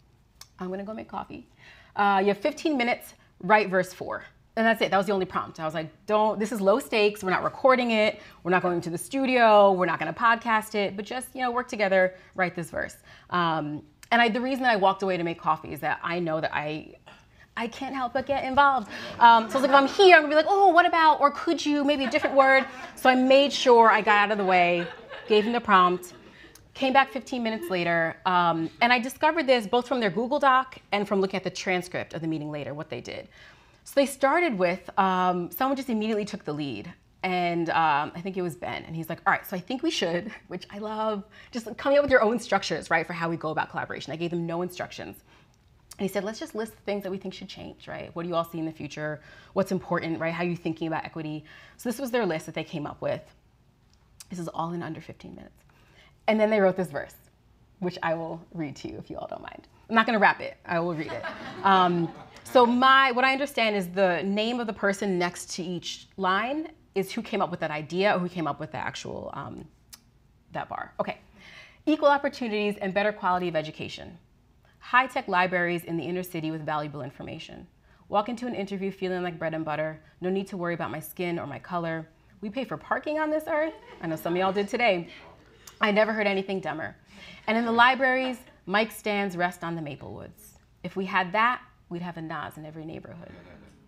Speaker 4: I'm gonna go make coffee. Uh, you have fifteen minutes, write verse four. And that's it, that was the only prompt. I was like, don't, this is low stakes, we're not recording it, we're not going to the studio, we're not gonna podcast it, but just, you know, work together, write this verse. Um, and I, the reason that I walked away to make coffee is that I know that I, I can't help but get involved. Um, so I was like, if I'm here, I'm gonna be like, oh, what about, or could you, maybe a different word. So I made sure I got out of the way, gave him the prompt, came back fifteen minutes later, um, and I discovered this both from their Google Doc and from looking at the transcript of the meeting later, what they did. So they started with, um, someone just immediately took the lead, and um, I think it was Ben, and he's like, all right, so I think we should, which I love, just coming up with your own structures, right, for how we go about collaboration. I gave them no instructions. And he said, let's just list the things that we think should change, right? What do you all see in the future? What's important, right? How are you thinking about equity? So this was their list that they came up with. This is all in under fifteen minutes. And then they wrote this verse, which I will read to you if you all don't mind. I'm not gonna rap it, I will read it. Um, so my, what I understand is the name of the person next to each line is who came up with that idea or who came up with the actual, um, that bar. Okay, equal opportunities and better quality of education. High-tech libraries in the inner city with valuable information. Walk into an interview feeling like bread and butter. No need to worry about my skin or my color. We pay for parking on this earth. I know some of y'all did today. I never heard anything dumber. And in the libraries, mic stands rest on the maple woods. If we had that, we'd have a Nas in every neighborhood.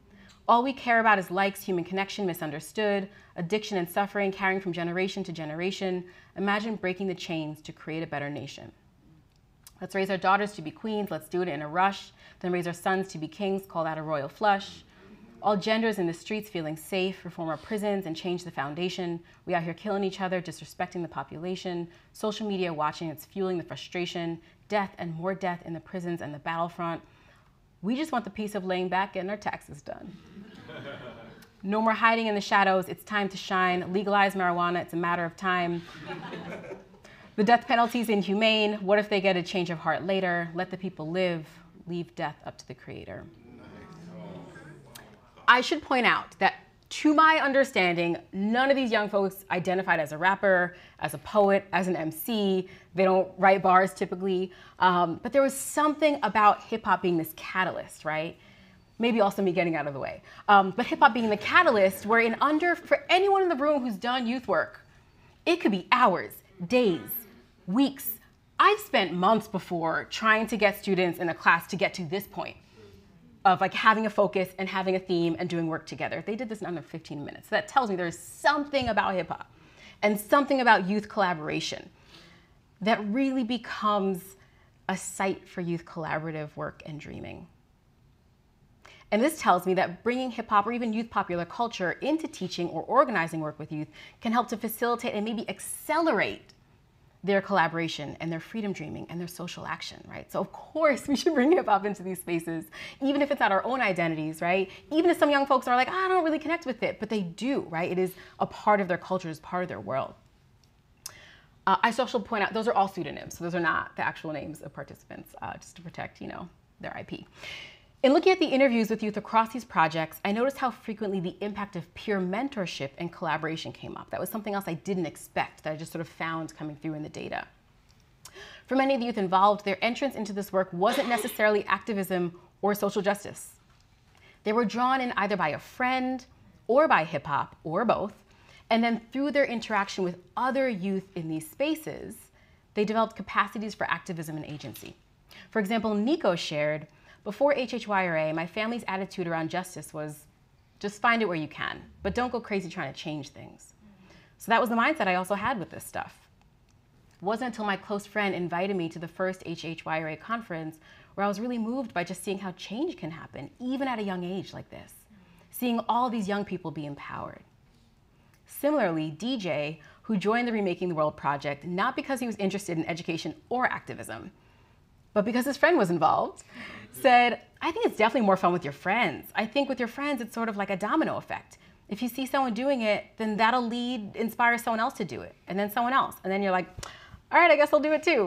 Speaker 4: All we care about is likes, human connection misunderstood, addiction and suffering carrying from generation to generation. Imagine breaking the chains to create a better nation. Let's raise our daughters to be queens, let's do it in a rush. Then raise our sons to be kings, call that a royal flush. All genders in the streets feeling safe, reform our prisons and change the foundation. We out here killing each other, disrespecting the population. Social media watching, it's fueling the frustration. Death and more death in the prisons and the battlefront. We just want the peace of laying back, getting our taxes done. No more hiding in the shadows, it's time to shine. Legalize marijuana, it's a matter of time. The death penalty is inhumane. What if they get a change of heart later? Let the people live, leave death up to the Creator. I should point out that to my understanding, none of these young folks identified as a rapper, as a poet, as an M C. They don't write bars typically. Um, but there was something about hip hop being this catalyst, right? Maybe also me getting out of the way. Um, but hip hop being the catalyst where in under, for anyone in the room who's done youth work, it could be hours, days, weeks. I've spent months before trying to get students in a class to get to this point of like having a focus and having a theme and doing work together. They did this in under fifteen minutes. So that tells me there's something about hip hop and something about youth collaboration that really becomes a site for youth collaborative work and dreaming. And this tells me that bringing hip hop or even youth popular culture into teaching or organizing work with youth can help to facilitate and maybe accelerate their collaboration and their freedom dreaming and their social action, right? So of course we should bring hip hop into these spaces, even if it's not our own identities, right? Even if some young folks are like, oh, I don't really connect with it, but they do, right? It is a part of their culture, it's part of their world. Uh, I should also point out, those are all pseudonyms, so those are not the actual names of participants, uh, just to protect, you know, their I P. In looking at the interviews with youth across these projects, I noticed how frequently the impact of peer mentorship and collaboration came up. That was something else I didn't expect, that I just sort of found coming through in the data. For many of the youth involved, their entrance into this work wasn't necessarily activism or social justice. They were drawn in either by a friend or by hip hop, or both, and then through their interaction with other youth in these spaces, they developed capacities for activism and agency. For example, Nico shared, before H H Y R A, my family's attitude around justice was just find it where you can, but don't go crazy trying to change things. So that was the mindset I also had with this stuff. It wasn't until my close friend invited me to the first H H Y R A conference where I was really moved by just seeing how change can happen, even at a young age like this, seeing all these young people be empowered. Similarly, D J, who joined the Remaking the World project, not because he was interested in education or activism, but because his friend was involved, said, I think it's definitely more fun with your friends. I think with your friends, it's sort of like a domino effect. If you see someone doing it, then that'll lead, inspire someone else to do it, and then someone else. And then you're like, all right, I guess I'll do it too.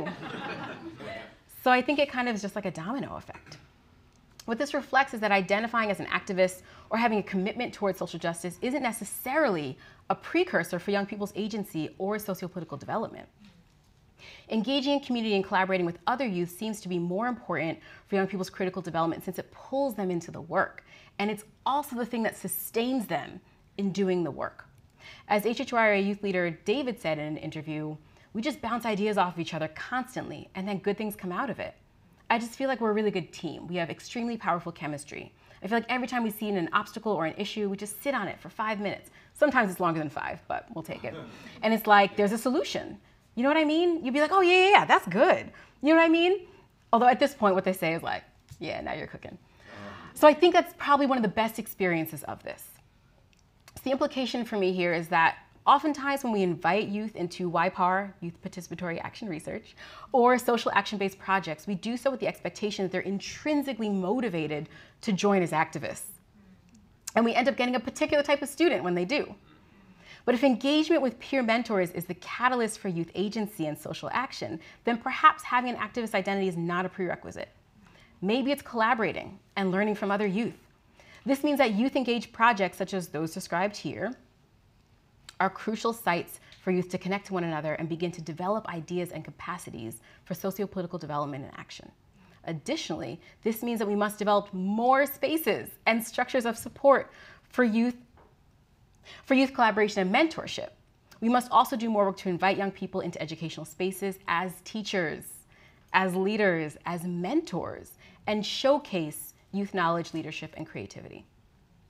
Speaker 4: So I think it kind of is just like a domino effect. What this reflects is that identifying as an activist or having a commitment towards social justice isn't necessarily a precursor for young people's agency or sociopolitical development. Engaging in community and collaborating with other youth seems to be more important for young people's critical development since it pulls them into the work. And it's also the thing that sustains them in doing the work. As H H Y R A youth leader David said in an interview, we just bounce ideas off of each other constantly and then good things come out of it. I just feel like we're a really good team. We have extremely powerful chemistry. I feel like every time we see an obstacle or an issue, we just sit on it for five minutes. Sometimes it's longer than five, but we'll take it. And it's like, there's a solution. You know what I mean? You'd be like, oh, yeah, yeah, yeah, that's good. You know what I mean? Although at this point, what they say is like, yeah, now you're cooking. So I think that's probably one of the best experiences of this. So the implication for me here is that oftentimes when we invite youth into Y P A R, Youth Participatory Action Research, or social action-based projects, we do so with the expectation that they're intrinsically motivated to join as activists. And we end up getting a particular type of student when they do. But if engagement with peer mentors is the catalyst for youth agency and social action, then perhaps having an activist identity is not a prerequisite. Maybe it's collaborating and learning from other youth. This means that youth-engaged projects such as those described here are crucial sites for youth to connect to one another and begin to develop ideas and capacities for sociopolitical development and action. Additionally, this means that we must develop more spaces and structures of support for youth For youth collaboration and mentorship. We must also do more work to invite young people into educational spaces as teachers, as leaders, as mentors, and showcase youth knowledge, leadership, and creativity.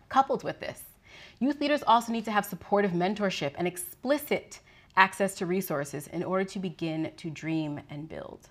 Speaker 4: Coupled with this, youth leaders also need to have supportive mentorship and explicit access to resources in order to begin to dream and build.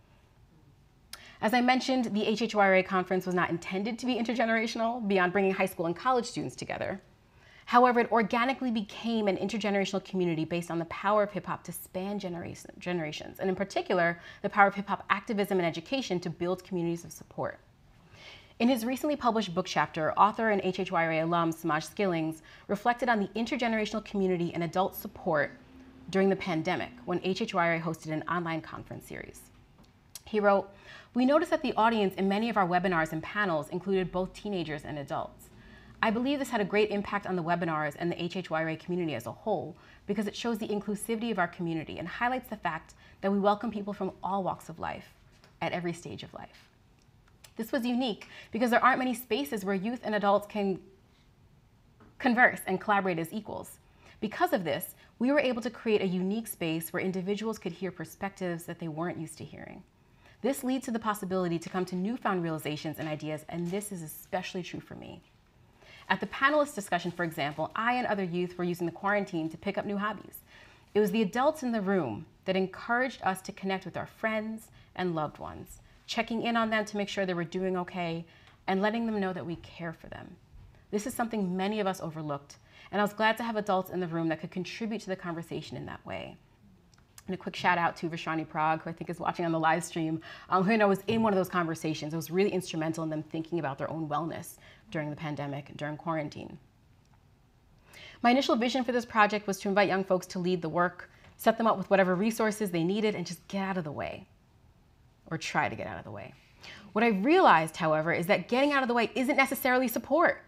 Speaker 4: As I mentioned, the H H Y R A conference was not intended to be intergenerational beyond bringing high school and college students together. However, it organically became an intergenerational community based on the power of hip hop to span generation, generations, and in particular, the power of hip hop activism and education to build communities of support. In his recently published book chapter, author and H H Y R A alum Samaj Skillings reflected on the intergenerational community and adult support during the pandemic when H H Y R A hosted an online conference series. He wrote, "We noticed that the audience in many of our webinars and panels included both teenagers and adults. I believe this had a great impact on the webinars and the H H Y R A community as a whole because it shows the inclusivity of our community and highlights the fact that we welcome people from all walks of life at every stage of life. This was unique because there aren't many spaces where youth and adults can converse and collaborate as equals. Because of this, we were able to create a unique space where individuals could hear perspectives that they weren't used to hearing. This leads to the possibility to come to newfound realizations and ideas, and this is especially true for me. At the panelist discussion, for example, I and other youth were using the quarantine to pick up new hobbies. It was the adults in the room that encouraged us to connect with our friends and loved ones, checking in on them to make sure they were doing okay, and letting them know that we care for them. This is something many of us overlooked, and I was glad to have adults in the room that could contribute to the conversation in that way." And a quick shout out to Vishani Prague, who I think is watching on the live stream, um, who I know was in one of those conversations. It was really instrumental in them thinking about their own wellness during the pandemic and during quarantine. My initial vision for this project was to invite young folks to lead the work, set them up with whatever resources they needed, and just get out of the way, or try to get out of the way. What I realized, however, is that getting out of the way isn't necessarily support.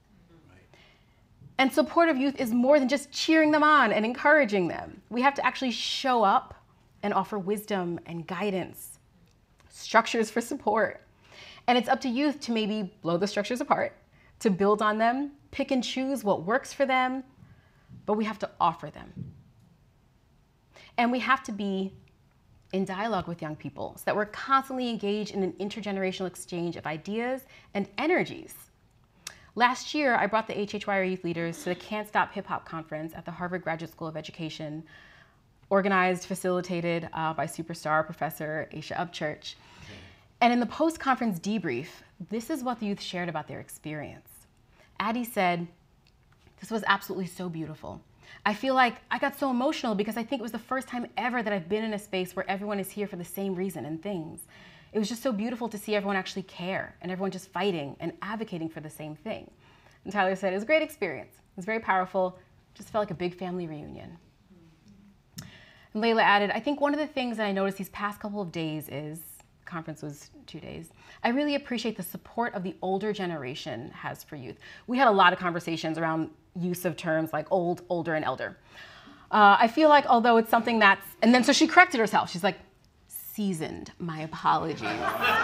Speaker 4: And supportive youth is more than just cheering them on and encouraging them. We have to actually show up and offer wisdom and guidance, structures for support. And it's up to youth to maybe blow the structures apart, to build on them, pick and choose what works for them, but we have to offer them. And we have to be in dialogue with young people so that we're constantly engaged in an intergenerational exchange of ideas and energies. Last year, I brought the H H Y R A youth leaders to the Can't Stop Hip Hop conference at the Harvard Graduate School of Education, organized, facilitated uh, by superstar Professor Aisha Upchurch. And in the post-conference debrief, this is what the youth shared about their experience. Addie said, "This was absolutely so beautiful. I feel like I got so emotional because I think it was the first time ever that I've been in a space where everyone is here for the same reason and things. It was just so beautiful to see everyone actually care and everyone just fighting and advocating for the same thing." And Tyler said, "It was a great experience. It was very powerful. Just felt like a big family reunion." And Layla added, "I think one of the things that I noticed these past couple of days is," the conference was two days, "I really appreciate the support of the older generation has for youth." We had a lot of conversations around use of terms like old, older, and elder. Uh, I feel like although it's something that's, and then so she corrected herself. She's like, "Seasoned, my apologies."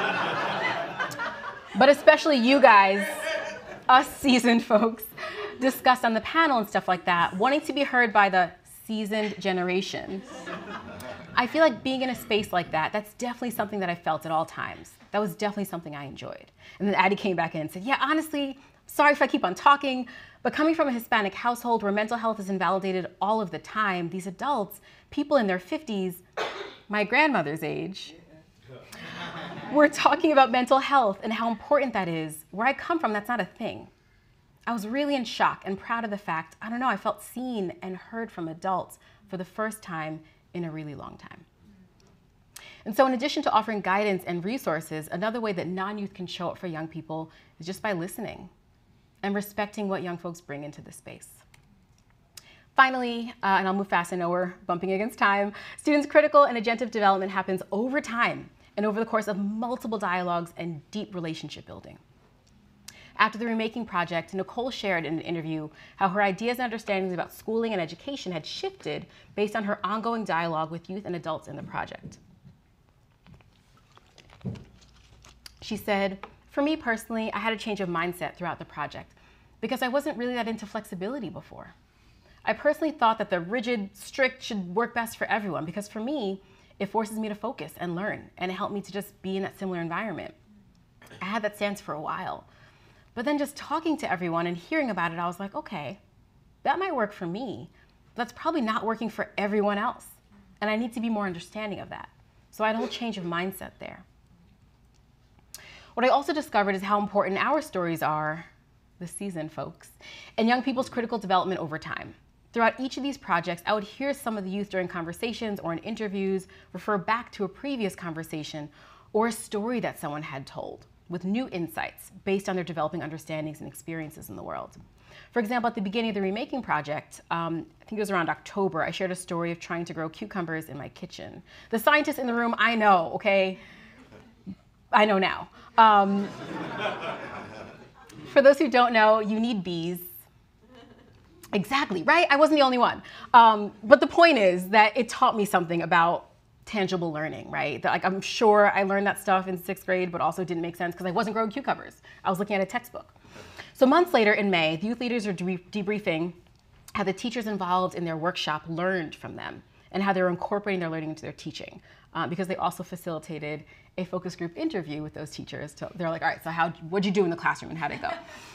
Speaker 4: But especially you guys, us seasoned folks, discussed on the panel and stuff like that, wanting to be heard by the seasoned generation. I feel like being in a space like that, that's definitely something that I felt at all times. That was definitely something I enjoyed. And then Addie came back in and said, "Yeah, honestly, sorry if I keep on talking, but coming from a Hispanic household where mental health is invalidated all of the time, these adults, people in their fifties, my grandmother's age, we're talking about mental health and how important that is. Where I come from, that's not a thing." I was really in shock and proud of the fact, I don't know, I felt seen and heard from adults for the first time in a really long time. And so in addition to offering guidance and resources, another way that non-youth can show up for young people is just by listening and respecting what young folks bring into the space. Finally, uh, and I'll move fast, I know we're bumping against time, students' critical and agentive development happens over time and over the course of multiple dialogues and deep relationship building. After the Remaking project, Nicole shared in an interview how her ideas and understandings about schooling and education had shifted based on her ongoing dialogue with youth and adults in the project. She said, "For me personally, I had a change of mindset throughout the project because I wasn't really that into flexibility before. I personally thought that the rigid, strict should work best for everyone because for me, it forces me to focus and learn, and it helped me to just be in that similar environment. I had that stance for a while. But then just talking to everyone and hearing about it, I was like, okay, that might work for me. But that's probably not working for everyone else. And I need to be more understanding of that. So I had a whole change of mindset there. What I also discovered is how important our stories are this season, folks, and young people's critical development over time. Throughout each of these projects, I would hear some of the youth during conversations or in interviews refer back to a previous conversation or a story that someone had told with new insights based on their developing understandings and experiences in the world. For example, at the beginning of the Remaking Project, um, I think it was around October, I shared a story of trying to grow cucumbers in my kitchen. The scientists in the room, I know, okay? I know now. Um, for those who don't know, you need bees. Exactly, right? I wasn't the only one. Um, but the point is that it taught me something about tangible learning, right? That, like, I'm sure I learned that stuff in sixth grade, but also didn't make sense because I wasn't growing cucumbers. I was looking at a textbook. So months later in May, the youth leaders are de debriefing how the teachers involved in their workshop learned from them and how they were incorporating their learning into their teaching, uh, because they also facilitated a focus group interview with those teachers. So they're like, all right, so how, what'd you do in the classroom and how'd it go?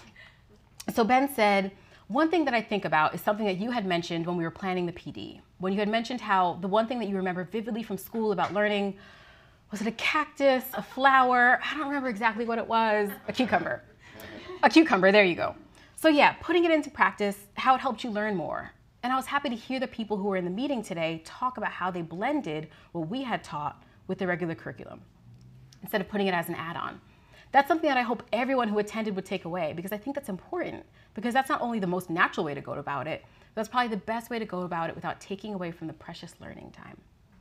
Speaker 4: So Ben said, one thing that I think about is something that you had mentioned when we were planning the P D, when you had mentioned how the one thing that you remember vividly from school about learning, was it a cactus, a flower? I don't remember exactly what it was. A cucumber. A cucumber, there you go. So yeah, putting it into practice, how it helped you learn more. And I was happy to hear the people who were in the meeting today talk about how they blended what we had taught with the regular curriculum, instead of putting it as an add-on. That's something that I hope everyone who attended would take away, because I think that's important, because that's not only the most natural way to go about it, but that's probably the best way to go about it without taking away from the precious learning time.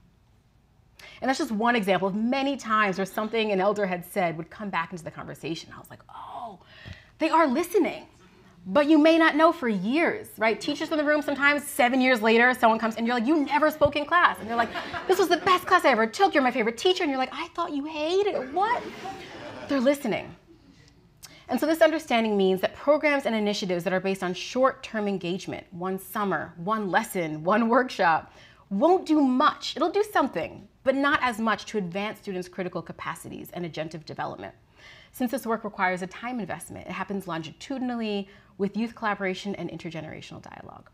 Speaker 4: And that's just one example of many times where something an elder had said would come back into the conversation. I was like, oh, they are listening. But you may not know for years, right? Teachers in the room, sometimes seven years later, someone comes and you're like, you never spoke in class. And they're like, this was the best class I ever took. You're my favorite teacher. And you're like, I thought you hated it. What? They're listening. And so this understanding means that programs and initiatives that are based on short-term engagement, one summer, one lesson, one workshop, won't do much. It'll do something, but not as much to advance students' critical capacities and agentive development. Since this work requires a time investment, it happens longitudinally with youth collaboration and intergenerational dialogue.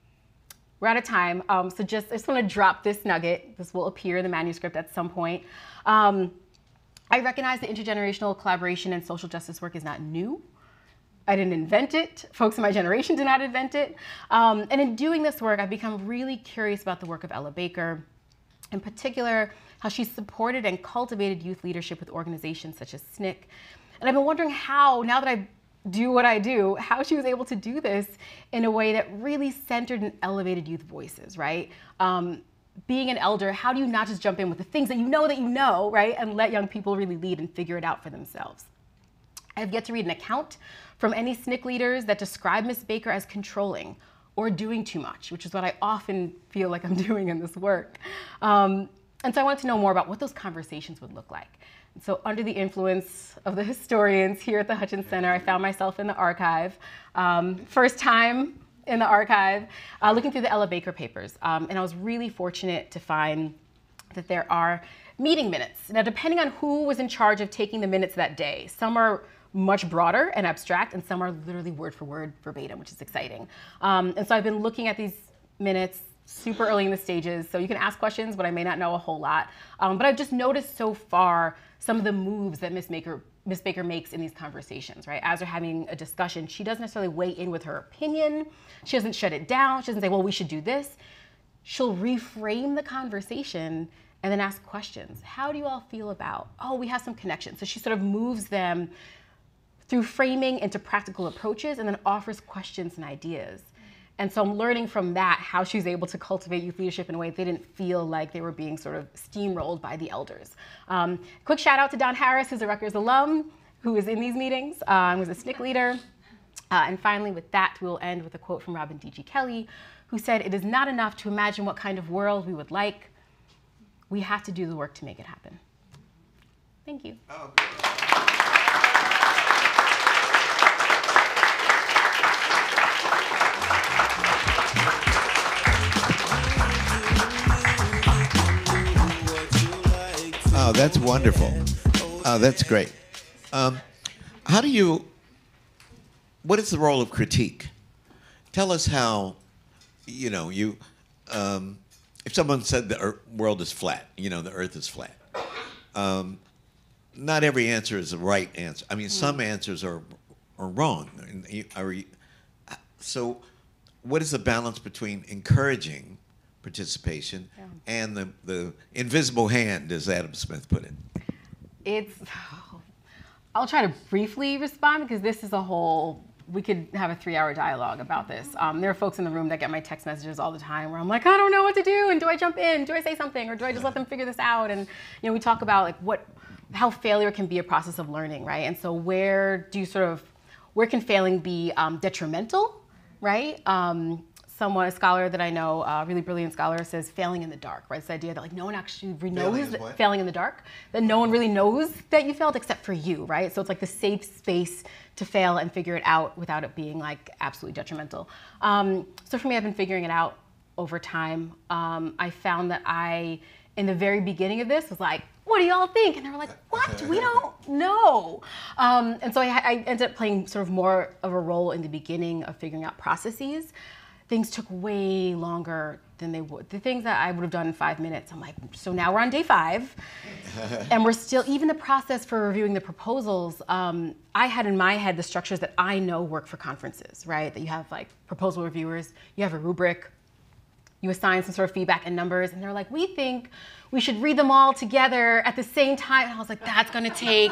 Speaker 4: We're out of time, um, so just, I just want to drop this nugget. This will appear in the manuscript at some point. Um, I recognize that intergenerational collaboration and social justice work is not new. I didn't invent it. Folks in my generation did not invent it. Um, and in doing this work, I've become really curious about the work of Ella Baker, in particular, how she supported and cultivated youth leadership with organizations such as S N C C. And I've been wondering how, now that I do what I do, how she was able to do this in a way that really centered and elevated youth voices, right? Um, being an elder, how do you not just jump in with the things that you know that you know, right? And let young people really lead and figure it out for themselves. I have yet to read an account from any S N C C leaders that describe Miz Baker as controlling or doing too much, which is what I often feel like I'm doing in this work. Um, and so I wanted to know more about what those conversations would look like. And so under the influence of the historians here at the Hutchins Center, I found myself in the archive. Um, first time in the archive, uh, looking through the Ella Baker papers. Um, and I was really fortunate to find that there are meeting minutes. Now, depending on who was in charge of taking the minutes that day, some are much broader and abstract, and some are literally word for word verbatim, which is exciting. Um, and so I've been looking at these minutes super early in the stages, so you can ask questions, but I may not know a whole lot. Um, but I've just noticed so far some of the moves that Miz Baker, Miz Baker makes in these conversations, right? As they're having a discussion, she doesn't necessarily weigh in with her opinion. She doesn't shut it down. She doesn't say, well, we should do this. She'll reframe the conversation and then ask questions. How do you all feel about, oh, we have some connections. So she sort of moves them through framing into practical approaches and then offers questions and ideas. And so I'm learning from that how she was able to cultivate youth leadership in a way they didn't feel like they were being sort of steamrolled by the elders. Um, quick shout out to Don Harris, who's a Rutgers alum, who is in these meetings, uh, was a S N C C leader. Uh, and finally, with that, we'll end with a quote from Robin D G Kelly, who said, "It is not enough to imagine what kind of world we would like. We have to do the work to make it happen." Thank you.
Speaker 3: Oh, Oh, that's wonderful. Oh, that's great. Um, how do you what is the role of critique? Tell us how, you know, you, um, if someone said the earth, world is flat, you know, the earth is flat, um, not every answer is the right answer. I mean, some answers are, are wrong. Are you, so what is the balance between encouraging participation yeah. and the, the invisible hand, as Adam Smith put it?
Speaker 4: It's, I'll try to briefly respond because this is a whole, we could have a three-hour dialogue about this. Um, there are folks in the room that get my text messages all the time where I'm like, I don't know what to do, and do I jump in? Do I say something, or do I just let them figure this out? And you know, we talk about like what, how failure can be a process of learning, right? And so where do you sort of, where can failing be um, detrimental, right? Um, someone, a scholar that I know, a really brilliant scholar, says failing in the dark, right? It's the idea that like no one actually really knows that failing in the dark, that no one really knows that you failed except for you, right? So it's like the safe space to fail and figure it out without it being like absolutely detrimental. Um, so for me, I've been figuring it out over time. Um, I found that I, in the very beginning of this, was like, what do y'all think? And they were like, what? We don't know. Um, and so I, I ended up playing sort of more of a role in the beginning of figuring out processes. Things took way longer than they would. The things that I would have done in five minutes, I'm like, so now we're on day five, and we're still, even the process for reviewing the proposals, um, I had in my head the structures that I know work for conferences, right? That you have like proposal reviewers, you have a rubric, you assign some sort of feedback and numbers, and they're like, we think we should read them all together at the same time. And I was like, that's gonna take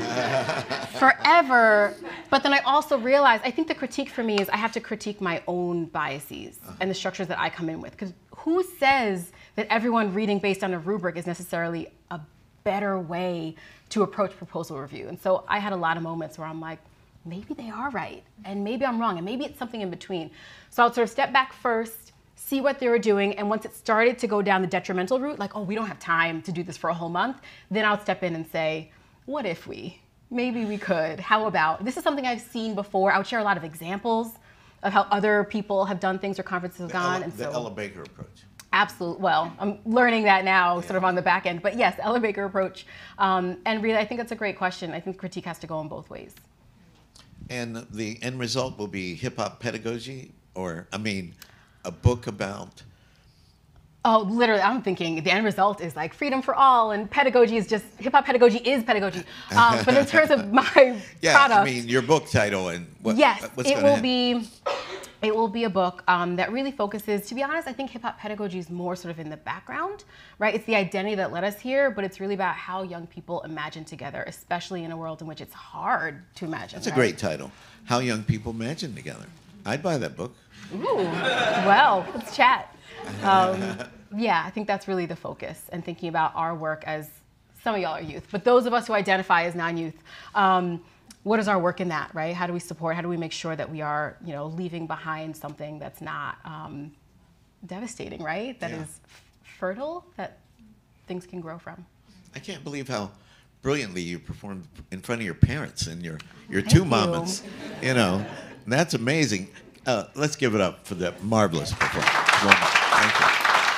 Speaker 4: forever. But then I also realized, I think the critique for me is I have to critique my own biases and the structures that I come in with. Because who says that everyone reading based on a rubric is necessarily a better way to approach proposal review? And so I had a lot of moments where I'm like, maybe they are right, and maybe I'm wrong, and maybe it's something in between. So I'll sort of step back first, see what they were doing, and once it started to go down the detrimental route, like, oh, we don't have time to do this for a whole month, then I'll step in and say, what if we? Maybe we could. How about? This is something I've seen before. I would share a lot of examples of how other people have done things or conferences have
Speaker 3: The
Speaker 4: gone.
Speaker 3: Ella,
Speaker 4: and
Speaker 3: the
Speaker 4: so,
Speaker 3: Ella Baker approach.
Speaker 4: Absolutely. Well, I'm learning that now,
Speaker 3: Yeah.
Speaker 4: sort of on the back end. But yes, the Ella Baker approach. Um, and really, I think that's a great question. I think critique has to go in both ways.
Speaker 3: And the end result will be hip-hop pedagogy, or, I mean, a book about...
Speaker 4: Oh, literally, I'm thinking the end result is like freedom for all, and pedagogy is just, hip-hop pedagogy is pedagogy. Um, but in terms of my
Speaker 3: yeah,
Speaker 4: product...
Speaker 3: I mean, your book title and what,
Speaker 4: yes,
Speaker 3: what's
Speaker 4: it
Speaker 3: gonna
Speaker 4: will
Speaker 3: happen.
Speaker 4: be... It will be a book um, that really focuses, to be honest, I think hip-hop pedagogy is more sort of in the background, right? It's the identity that led us here, but it's really about how young people imagine together, especially in a world in which it's hard to imagine.
Speaker 3: That's a
Speaker 4: right?
Speaker 3: great title. How Young People Imagine Together. I'd buy that book.
Speaker 4: Ooh, well, let's chat. Um, yeah, I think that's really the focus, and thinking about our work as, some of y'all are youth, but those of us who identify as non-youth, um, what is our work in that, right? How do we support, how do we make sure that we are, you know, leaving behind something that's not um, devastating, right? That
Speaker 3: Yeah.
Speaker 4: is fertile, that things can grow from.
Speaker 3: I can't believe how brilliantly you performed in front of your parents and your, your
Speaker 4: Thank
Speaker 3: two
Speaker 4: you.
Speaker 3: mamas. You know, that's amazing. Uh, let's give it up for that marvelous performance. Thank you.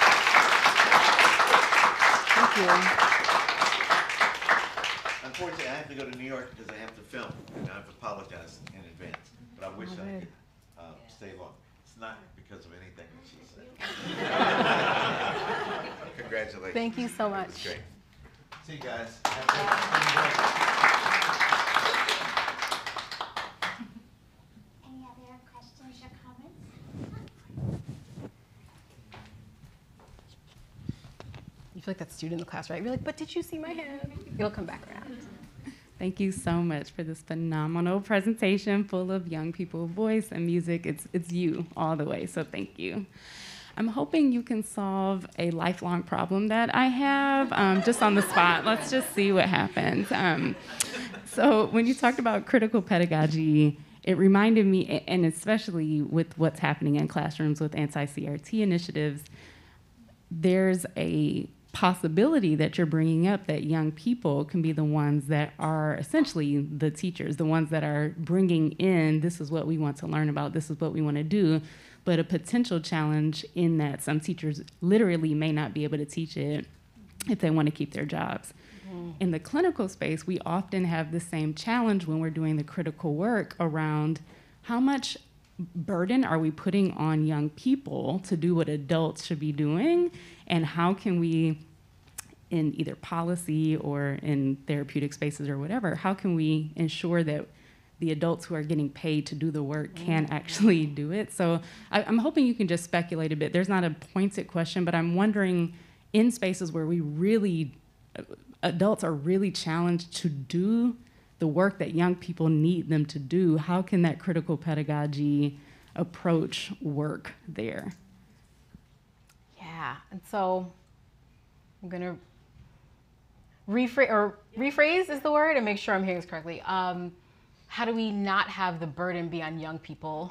Speaker 4: Thank you.
Speaker 3: Unfortunately, I have to go to New York because I have to film, and I have to apologize in advance. But I wish
Speaker 4: Oh,
Speaker 3: I
Speaker 4: good.
Speaker 3: could uh, stay long. It's not because of anything that she said. Congratulations.
Speaker 4: Thank you so much.
Speaker 3: It was great. See you guys. Have a
Speaker 1: Any other questions or comments?
Speaker 4: You feel like that student in the class, right? You're like, but did you see my hand? It'll come back around.
Speaker 8: Thank you so much for this phenomenal presentation full of young people, voice and music. It's, it's you all the way, so thank you. I'm hoping you can solve a lifelong problem that I have um, just on the spot. Let's just see what happens. Um, so when you talked about critical pedagogy, it reminded me, and especially with what's happening in classrooms with anti-C R T initiatives, there's a possibility that you're bringing up that young people can be the ones that are essentially the teachers, the ones that are bringing in, this is what we want to learn about, this is what we want to do, but a potential challenge in that some teachers literally may not be able to teach it if they want to keep their jobs. Mm. In the clinical space, we often have the same challenge when we're doing the critical work around how much burden are we putting on young people to do what adults should be doing? And how can we, in either policy or in therapeutic spaces or whatever, how can we ensure that the adults who are getting paid to do the work can actually do it? So I, I'm hoping you can just speculate a bit. There's not a pointed question, but I'm wondering, in spaces where we really, adults are really challenged to do the work that young people need them to do, how can that critical pedagogy approach work there?
Speaker 4: Yeah, and so I'm gonna rephrase, or rephrase is the word, and make sure I'm hearing this correctly. Um, how do we not have the burden be on young people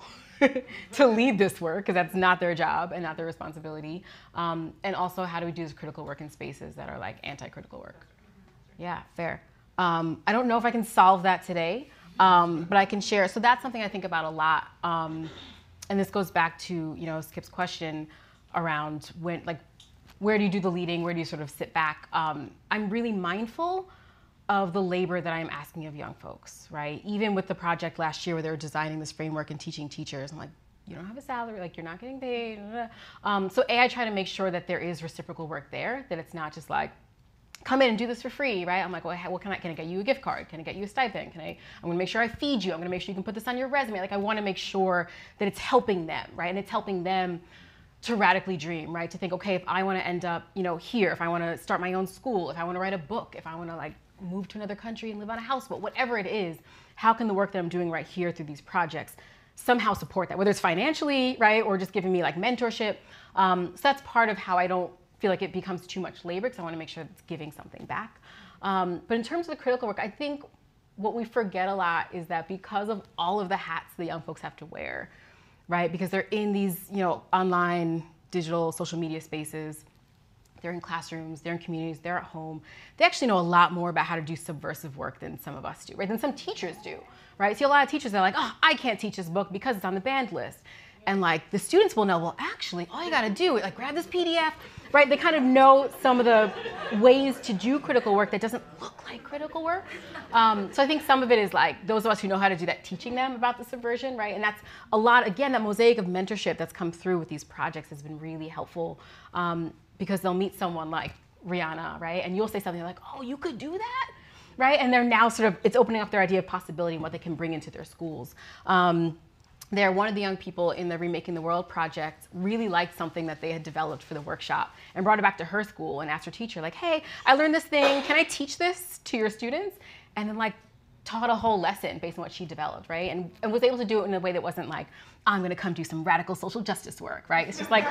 Speaker 4: to lead this work, because that's not their job and not their responsibility? Um, and also, how do we do this critical work in spaces that are like anti-critical work? Yeah, fair. Um, I don't know if I can solve that today, um, but I can share. So that's something I think about a lot. Um, and this goes back to, you know, Skip's question around when, like, where do you do the leading? Where do you sort of sit back? Um, I'm really mindful of the labor that I'm asking of young folks, right? Even with the project last year where they were designing this framework and teaching teachers, I'm like, you don't have a salary, like you're not getting paid. Um, so A, I try to make sure that there is reciprocal work there, that it's not just like, come in and do this for free, right? I'm like, well, what can I, can I get you a gift card? Can I get you a stipend? Can I, I'm gonna make sure I feed you. I'm gonna make sure you can put this on your resume. Like, I wanna make sure that it's helping them, right? And it's helping them to radically dream, right? To think, okay, if I wanna end up, you know, here, if I wanna start my own school, if I wanna write a book, if I wanna like move to another country and live on a houseboat, whatever it is, how can the work that I'm doing right here through these projects somehow support that, whether it's financially, right? Or just giving me like mentorship. Um, so that's part of how I don't feel like it becomes too much labor, because I want to make sure it's giving something back. Um, but in terms of the critical work, I think what we forget a lot is that because of all of the hats the young folks have to wear, right? Because they're in these, you know, online, digital, social media spaces, they're in classrooms, they're in communities, they're at home. They actually know a lot more about how to do subversive work than some of us do, right? Than some teachers do, right? See, a lot of teachers are like, oh, I can't teach this book because it's on the banned list. And like the students will know, well, actually, all you gotta do is like grab this P D F, right? They kind of know some of the ways to do critical work that doesn't look like critical work. Um, so I think some of it is like those of us who know how to do that, teaching them about the subversion, right? And that's a lot, again, that mosaic of mentorship that's come through with these projects has been really helpful, um, because they'll meet someone like Rihanna, right? And you'll say something like, oh, you could do that? Right? And they're now sort of, it's opening up their idea of possibility and what they can bring into their schools. Um, There, one of the young people in the Remaking the World project really liked something that they had developed for the workshop and brought it back to her school and asked her teacher, like, hey, I learned this thing, can I teach this to your students? And then like taught a whole lesson based on what she developed, right? And, and was able to do it in a way that wasn't like, I'm gonna come do some radical social justice work, right? It's just like,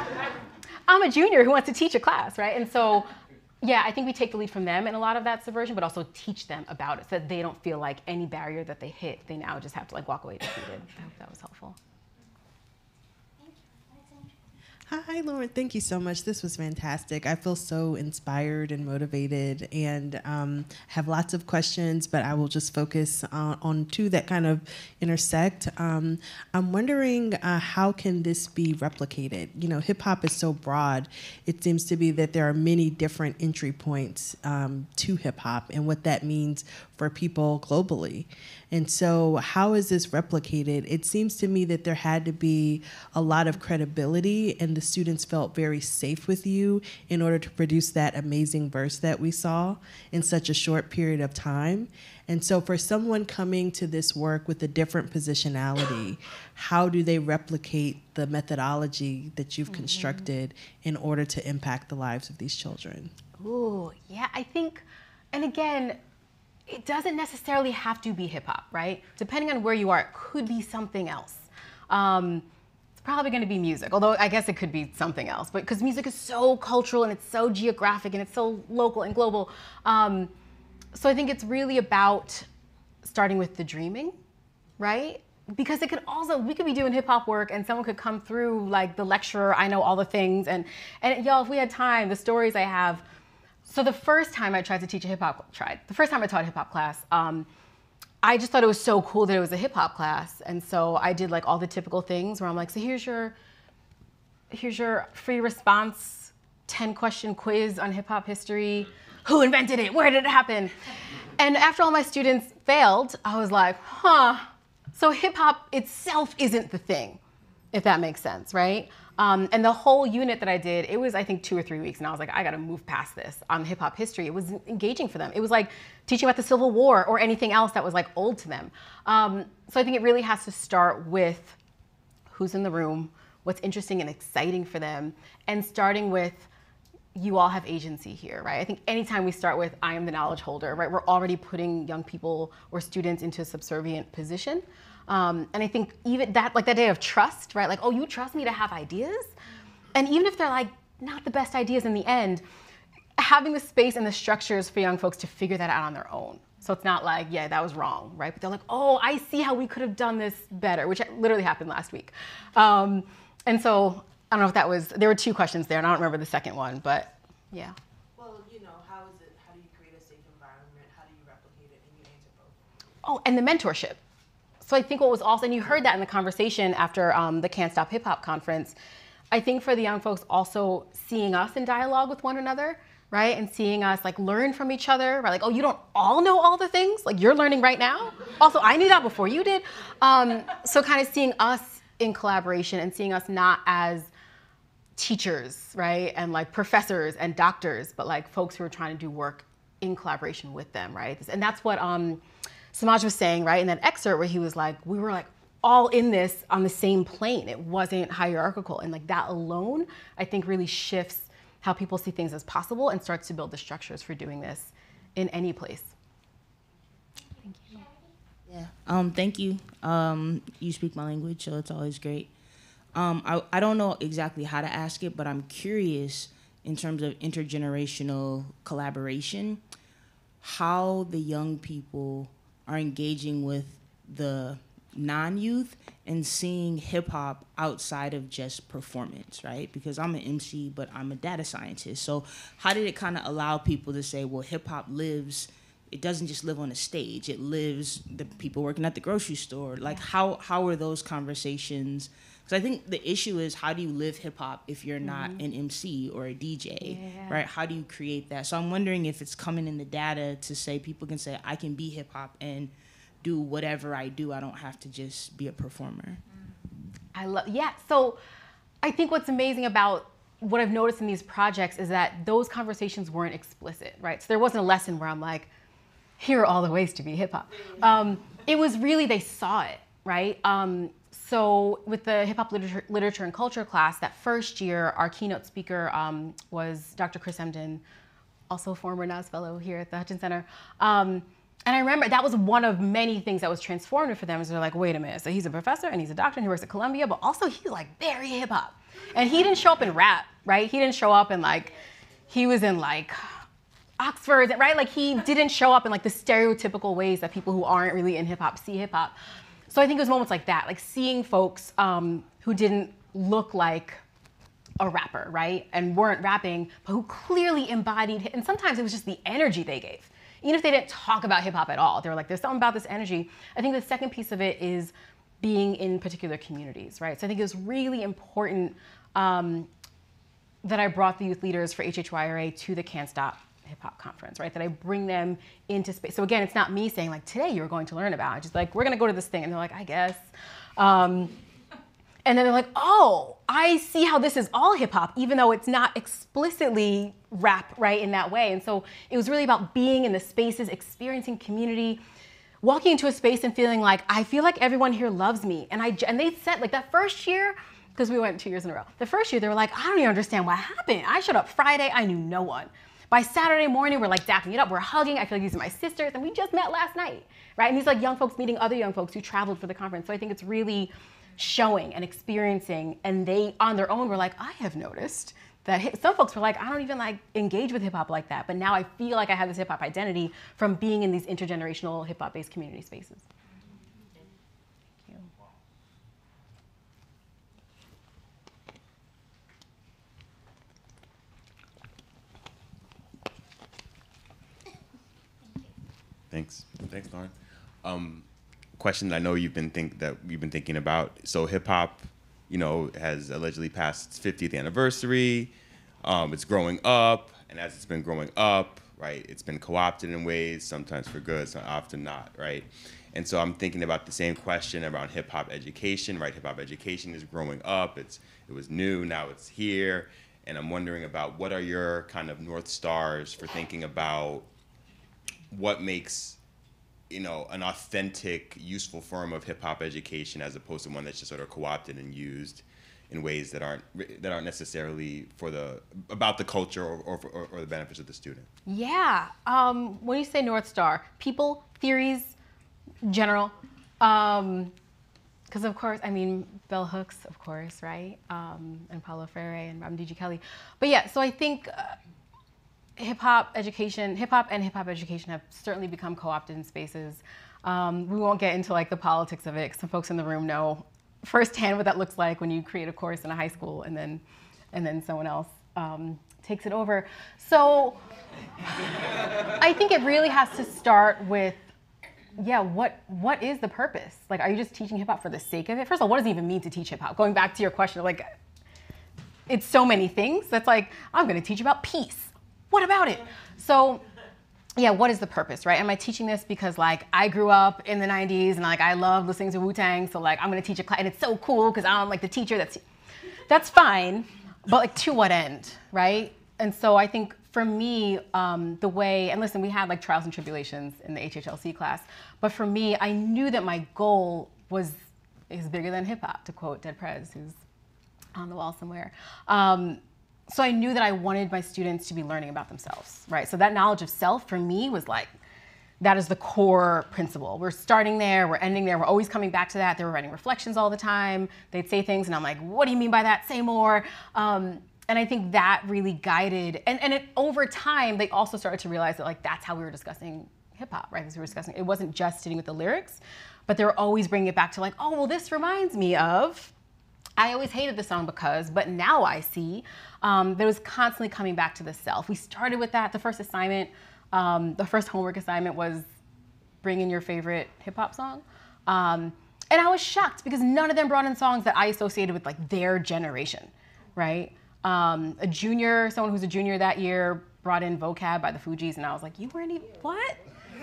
Speaker 4: I'm a junior who wants to teach a class, right? And so, yeah, I think we take the lead from them in a lot of that subversion, but also teach them about it so that they don't feel like any barrier that they hit, they now just have to like walk away defeated. I hope that was helpful.
Speaker 9: Hi, Lauren. Thank you so much. This was fantastic. I feel so inspired and motivated, and um, have lots of questions, but I will just focus on, on two that kind of intersect. Um, I'm wondering uh, how can this be replicated? You know, hip hop is so broad. It seems to be that there are many different entry points um, to hip hop and what that means for people globally. And so how is this replicated? It seems to me that there had to be a lot of credibility, and the students felt very safe with you in order to produce that amazing verse that we saw in such a short period of time. And so for someone coming to this work with a different positionality, how do they replicate the methodology that you've mm-hmm. constructed in order to impact the lives of these children?
Speaker 4: Ooh, yeah, I think, and again, it doesn't necessarily have to be hip hop, right? Depending on where you are, it could be something else. Um, it's probably gonna be music, although I guess it could be something else, but because music is so cultural and it's so geographic and it's so local and global. Um, so I think it's really about starting with the dreaming, right? Because it could also, we could be doing hip hop work and someone could come through like the lecturer, I know all the things, and, and y'all, if we had time, the stories I have. So the first time I tried to teach a hip hop, tried, the first time I taught a hip hop class, um, I just thought it was so cool that it was a hip hop class. And so I did like all the typical things where I'm like, so here's your, here's your free response, ten question quiz on hip hop history. Who invented it? Where did it happen? And after all my students failed, I was like, huh, So hip hop itself isn't the thing, if that makes sense, right? Um, and the whole unit that I did, it was, I think, two or three weeks. And I was like, I got to move past this on hip hop history. It was engaging for them. It was like teaching about the Civil War or anything else that was like old to them. Um, so I think it really has to start with who's in the room, what's interesting and exciting for them, and starting with, you all have agency here, right? I think anytime we start with, I am the knowledge holder, right? We're already putting young people or students into a subservient position. Um, and I think even that, like that day of trust, right? Like, oh, you trust me to have ideas? And even if they're like not the best ideas in the end, having the space and the structures for young folks to figure that out on their own. So it's not like, yeah, that was wrong, right? But they're like, oh, I see how we could have done this better, which literally happened last week. Um, and so I don't know if that was, there were two questions there, and I don't remember the second one, but yeah.
Speaker 9: Well, you know, how is it, how do you create a safe environment? How do you replicate it? And you answer both.
Speaker 4: Oh, and the mentorship. So I think what was also, and you heard that in the conversation after um, the Can't Stop Hip Hop conference, I think for the young folks also seeing us in dialogue with one another, right? And seeing us like learn from each other, right? Like, oh, you don't all know all the things? Like you're learning right now? Also, I knew that before you did. Um, so kind of seeing us in collaboration and seeing us not as teachers, right? And like professors and doctors, but like folks who are trying to do work in collaboration with them, right? And that's what um, Samaj was saying, right? In that excerpt where he was like, we were like all in this on the same plane. It wasn't hierarchical. And like that alone, I think really shifts how people see things as possible and starts to build the structures for doing this in any place. Thank you.
Speaker 10: Yeah, um, thank you. Um, you speak my language, so it's always great. Um, I, I don't know exactly how to ask it, but I'm curious in terms of intergenerational collaboration, how the young people are engaging with the non-youth and seeing hip-hop outside of just performance, right? Because I'm an M C, but I'm a data scientist. So how did it kind of allow people to say, well, hip-hop lives, it doesn't just live on a stage, it lives the people working at the grocery store. Like how, how are those conversations? Because I think the issue is, how do you live hip-hop if you're not mm-hmm. an M C or a D J, yeah. right? How do you create that? So I'm wondering if it's coming in the data to say, people can say, I can be hip-hop and do whatever I do. I don't have to just be a performer.
Speaker 4: I love, yeah. So I think what's amazing about what I've noticed in these projects is that those conversations weren't explicit, right? So there wasn't a lesson where I'm like, here are all the ways to be hip hop. Um, it was really, they saw it, right? Um, so with the hip hop literature, literature and culture class, that first year, our keynote speaker um, was Doctor Chris Emden, also a former N A S fellow here at the Hutchins Center. Um, And I remember that was one of many things that was transformative for them. Is they're like, wait a minute, so he's a professor and he's a doctor and he works at Columbia, but also he's like very hip hop. And he didn't show up in rap, right? He didn't show up in like, he was in like Oxford, right? Like he didn't show up in like the stereotypical ways that people who aren't really in hip hop see hip hop. So I think it was moments like that, like seeing folks um, who didn't look like a rapper, right? And weren't rapping, but who clearly embodied, and sometimes it was just the energy they gave. Even if they didn't talk about hip hop at all, they were like, there's something about this energy. I think the second piece of it is being in particular communities, right? So I think it was really important um, that I brought the youth leaders for H H Y R A to the Can't Stop Hip Hop Conference, right? That I bring them into space. So again, it's not me saying like, today you're going to learn about it. Just like, we're gonna go to this thing. And they're like, I guess. Um, And then they're like, oh, I see how this is all hip hop, even though it's not explicitly rap, right, in that way. And so it was really about being in the spaces, experiencing community, walking into a space and feeling like, I feel like everyone here loves me. And I and they said, like that first year, because we went two years in a row, the first year they were like, I don't even understand what happened. I showed up Friday, I knew no one. By Saturday morning, we're like dapping it up, we're hugging, I feel like these are my sisters, and we just met last night, right? And these are like young folks meeting other young folks who traveled for the conference. So I think it's really showing and experiencing, and they on their own were like, I have noticed that hip, some folks were like, I don't even like engage with hip hop like that, but now I feel like I have this hip hop identity from being in these intergenerational hip hop based community spaces. Thank you.
Speaker 11: Thanks. Thanks, Lauren. Um, question I know you've been think that you've been thinking about. So hip hop, you know, has allegedly passed its fiftieth anniversary. Um, it's growing up, and as it's been growing up, right, it's been co-opted in ways, sometimes for good, so often not, right? And so I'm thinking about the same question around hip hop education, right? Hip hop education is growing up. It's it was new, now it's here. And I'm wondering about what are your kind of North Stars for thinking about what makes, you know, an authentic, useful form of hip hop education as opposed to one that's just sort of co-opted and used in ways that aren't that aren't necessarily for the about the culture or or, or, or the benefits of the student.
Speaker 4: Yeah. Um, when you say North Star, people, theories, general. Um, Because of course, I mean, bell hooks, of course, right? Um, and Paulo Freire and Robin D G Kelly. But yeah, so I think uh, hip hop education, hip hop and hip hop education have certainly become co-opted in spaces. Um, we won't get into like the politics of it, 'cause some folks in the room know firsthand what that looks like when you create a course in a high school and then, and then someone else um, takes it over. So I think it really has to start with, yeah, what what is the purpose? Like, are you just teaching hip hop for the sake of it? First of all, what does it even mean to teach hip hop? Going back to your question, like, it's so many things. That's like, I'm going to teach about peace. What about it? So, yeah, what is the purpose, right? Am I teaching this because like I grew up in the nineties and like I love listening to Wu-Tang, so like I'm going to teach a class and it's so cool because I'm like the teacher. That's that's fine, but like to what end, right? And so I think for me, um, the way, and listen, we had like trials and tribulations in the H H L C class, but for me, I knew that my goal was is bigger than hip hop, to quote Dead Prez, who's on the wall somewhere. Um, so I knew that I wanted my students to be learning about themselves, right? So that knowledge of self for me was like, that is the core principle. We're starting there, we're ending there, we're always coming back to that. They were writing reflections all the time. They'd say things and I'm like, what do you mean by that? Say more. Um, And I think that really guided, and, and it, over time, they also started to realize that like that's how we were discussing hip hop, right? Because we were discussing, it wasn't just sitting with the lyrics, but they were always bringing it back to like, oh, well, this reminds me of, I always hated the song because, but now I see, um, that was constantly coming back to the self. We started with that. The first assignment, um, the first homework assignment was bring in your favorite hip hop song. Um, and I was shocked because none of them brought in songs that I associated with like their generation, right? Um, a junior, someone who's a junior that year brought in Vocab by the Fugees, and I was like, you weren't even, what?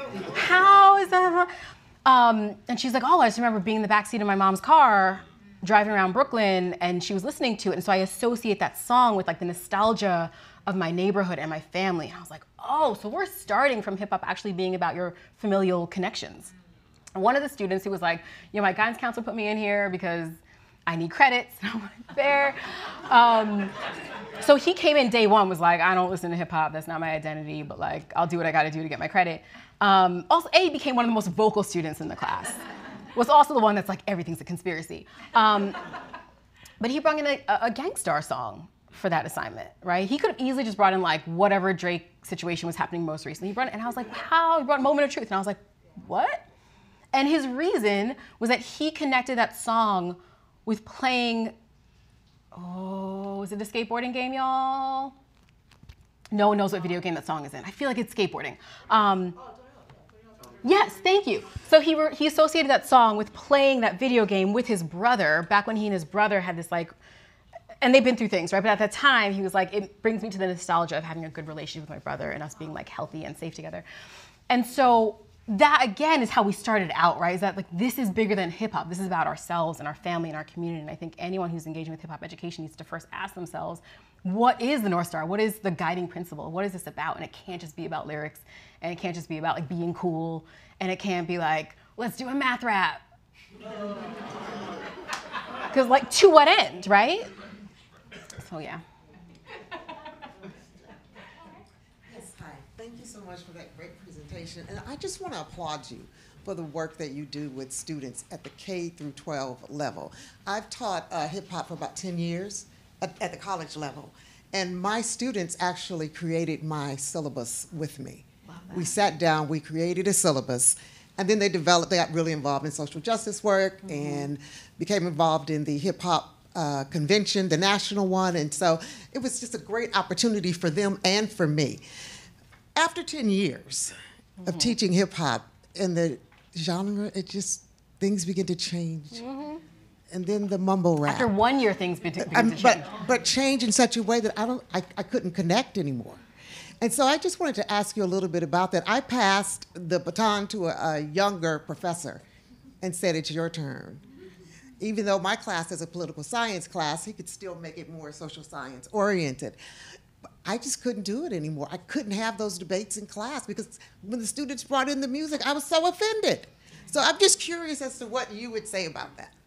Speaker 4: How is that? Um, and she's like, oh, I just remember being in the backseat of my mom's car, driving around Brooklyn, and she was listening to it, and so I associate that song with like the nostalgia of my neighborhood and my family. And I was like, oh, so we're starting from hip hop actually being about your familial connections. And one of the students who was like, you know, my guidance counselor put me in here because I need credits. And I'm like, fair. Um, so he came in day one, was like, I don't listen to hip hop. That's not my identity, but like, I'll do what I got to do to get my credit. Um, also, A, became one of the most vocal students in the class. Was also the one that's like, everything's a conspiracy. Um, but he brought in a, a Gang Starr song for that assignment, right? He could have easily just brought in like whatever Drake situation was happening most recently. He brought it, and I was like, how? He brought Moment of Truth. And I was like, what? And his reason was that he connected that song with playing, oh, is it a skateboarding game, y'all? No one knows what video game that song is in. I feel like it's skateboarding. Um, yes, thank you. So he, re he associated that song with playing that video game with his brother, back when he and his brother had this like, and they've been through things, right? But at that time, he was like, it brings me to the nostalgia of having a good relationship with my brother and us being like healthy and safe together. And so that again is how we started out, right? Is that like, this is bigger than hip hop. This is about ourselves and our family and our community. And I think anyone who's engaging with hip hop education needs to first ask themselves, what is the North Star? What is the guiding principle? What is this about? And it can't just be about lyrics, and it can't just be about like being cool, and it can't be like, let's do a math rap. Because like, to what end, right? So yeah.
Speaker 12: Thank you so much for that great presentation. And I just want to applaud you for the work that you do with students at the K through twelve level. I've taught uh, hip hop for about ten years at, at the college level. And my students actually created my syllabus with me. We sat down, we created a syllabus, and then they developed, they got really involved in social justice work mm-hmm. and became involved in the hip hop uh, convention, the national one. And so it was just a great opportunity for them and for me. After ten years mm-hmm. of teaching hip hop in the genre, it just, things begin to change. Mm-hmm. And then the mumble rap.
Speaker 4: After one year, things begin to
Speaker 12: um,
Speaker 4: change.
Speaker 12: But, but change in such a way that I, don't, I, I couldn't connect anymore. And so I just wanted to ask you a little bit about that. I passed the baton to a, a younger professor and said, it's your turn. Even though my class is a political science class, he could still make it more social science oriented. I just couldn't do it anymore. I couldn't have those debates in class because when the students brought in the music, I was so offended. So I'm just curious as to what you would say about that.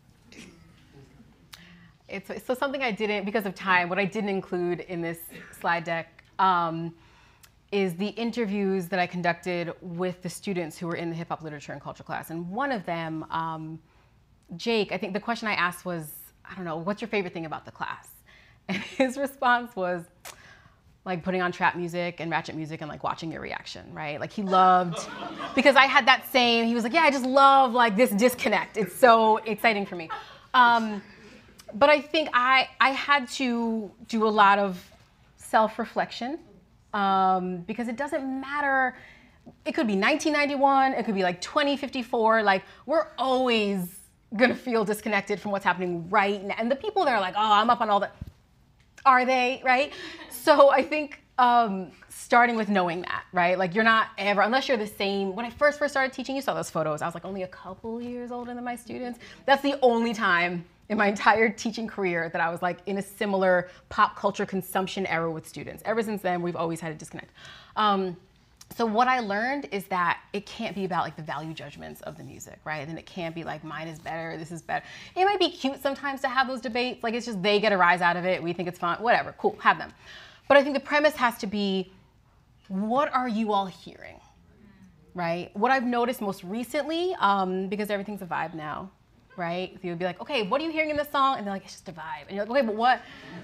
Speaker 4: It's so something I didn't, because of time, what I didn't include in this slide deck um, is the interviews that I conducted with the students who were in the hip hop literature and culture class. And one of them, um, Jake, I think the question I asked was, I don't know, what's your favorite thing about the class? And his response was like putting on trap music and ratchet music and like watching your reaction, right? Like he loved, because I had that same, he was like, yeah, I just love like this disconnect. It's so exciting for me. Um, but I think I, I had to do a lot of self-reflection um, because it doesn't matter. It could be nineteen ninety-one, it could be like twenty fifty-four, like we're always gonna feel disconnected from what's happening right now. And the people that are like, oh, I'm up on all that, are they, right? So I think um, starting with knowing that, right? Like you're not ever, unless you're the same, when I first first started teaching, you saw those photos, I was like only a couple years older than my students. That's the only time in my entire teaching career that I was like in a similar pop culture consumption era with students. Ever since then, we've always had a disconnect. Um, So what I learned is that it can't be about like the value judgments of the music, right? And it can't be like mine is better, this is better. It might be cute sometimes to have those debates. Like it's just they get a rise out of it. We think it's fun, whatever, cool, have them. But I think the premise has to be, what are you all hearing, right? What I've noticed most recently, um, because everything's a vibe now, right? So you'll be like, okay, what are you hearing in this song? And they're like, it's just a vibe. And you're like, okay, but what?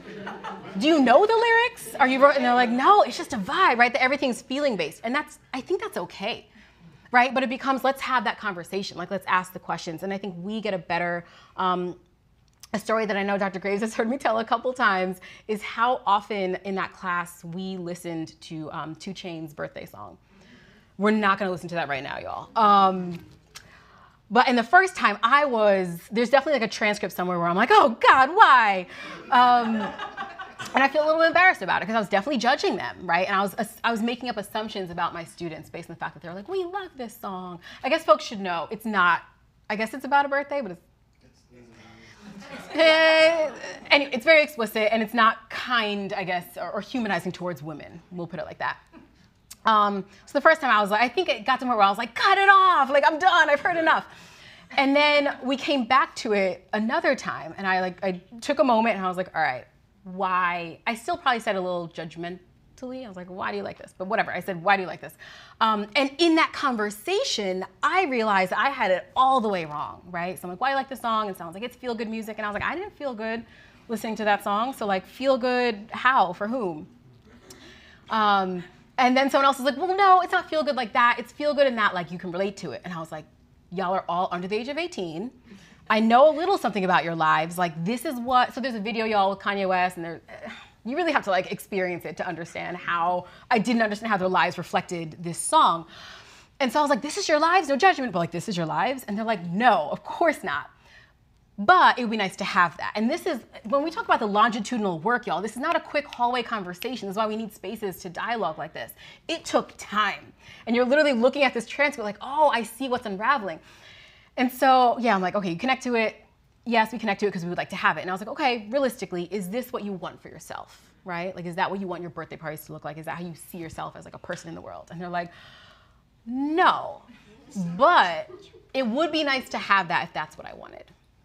Speaker 4: Do you know the lyrics? Are you, and they're like, no, it's just a vibe, right? That everything's feeling based. And that's, I think that's okay, right? But it becomes, let's have that conversation. Like, let's ask the questions. And I think we get a better, um, a story that I know Doctor Graves has heard me tell a couple times is how often in that class we listened to um, two Chainz's birthday song. We're not gonna listen to that right now, y'all. Um, But in the first time, I was, there's definitely like a transcript somewhere where I'm like, oh God, why? Um, and I feel a little embarrassed about it because I was definitely judging them, right? And I was I was making up assumptions about my students based on the fact that they're like, we love this song. I guess folks should know it's not, I guess it's about a birthday, but it's, uh, anyway, it's very explicit and it's not kind, I guess, or, or humanizing towards women. We'll put it like that. Um, so the first time I was like, I think it got to where I was like, cut it off, like I'm done, I've heard enough. And then we came back to it another time and I like, I took a moment and I was like, all right, why? I still probably said a little judgmentally, I was like, why do you like this? But whatever, I said, why do you like this? Um, and in that conversation, I realized I had it all the way wrong, right? So I'm like, why do you like this song? It sounds like it's feel good music. And I was like, I didn't feel good listening to that song. So like, feel good how, for whom? Um, And then someone else is like, well, no, it's not feel good like that. It's feel good in that, like, you can relate to it. And I was like, y'all are all under the age of eighteen. I know a little something about your lives. Like, this is what, so there's a video, y'all, with Kanye West, and there, you really have to, like, experience it to understand how, I didn't understand how their lives reflected this song. And so I was like, this is your lives, no judgment, but like, this is your lives? And they're like, no, of course not. But it would be nice to have that. And this is, when we talk about the longitudinal work, y'all, this is not a quick hallway conversation. This is why we need spaces to dialogue like this. It took time. And you're literally looking at this transcript like, oh, I see what's unraveling. And so, yeah, I'm like, okay, you connect to it. Yes, we connect to it because we would like to have it. And I was like, okay, realistically, is this what you want for yourself, right? Like, is that what you want your birthday parties to look like? Is that how you see yourself as like a person in the world? And they're like, no, but it would be nice to have that if that's what I wanted.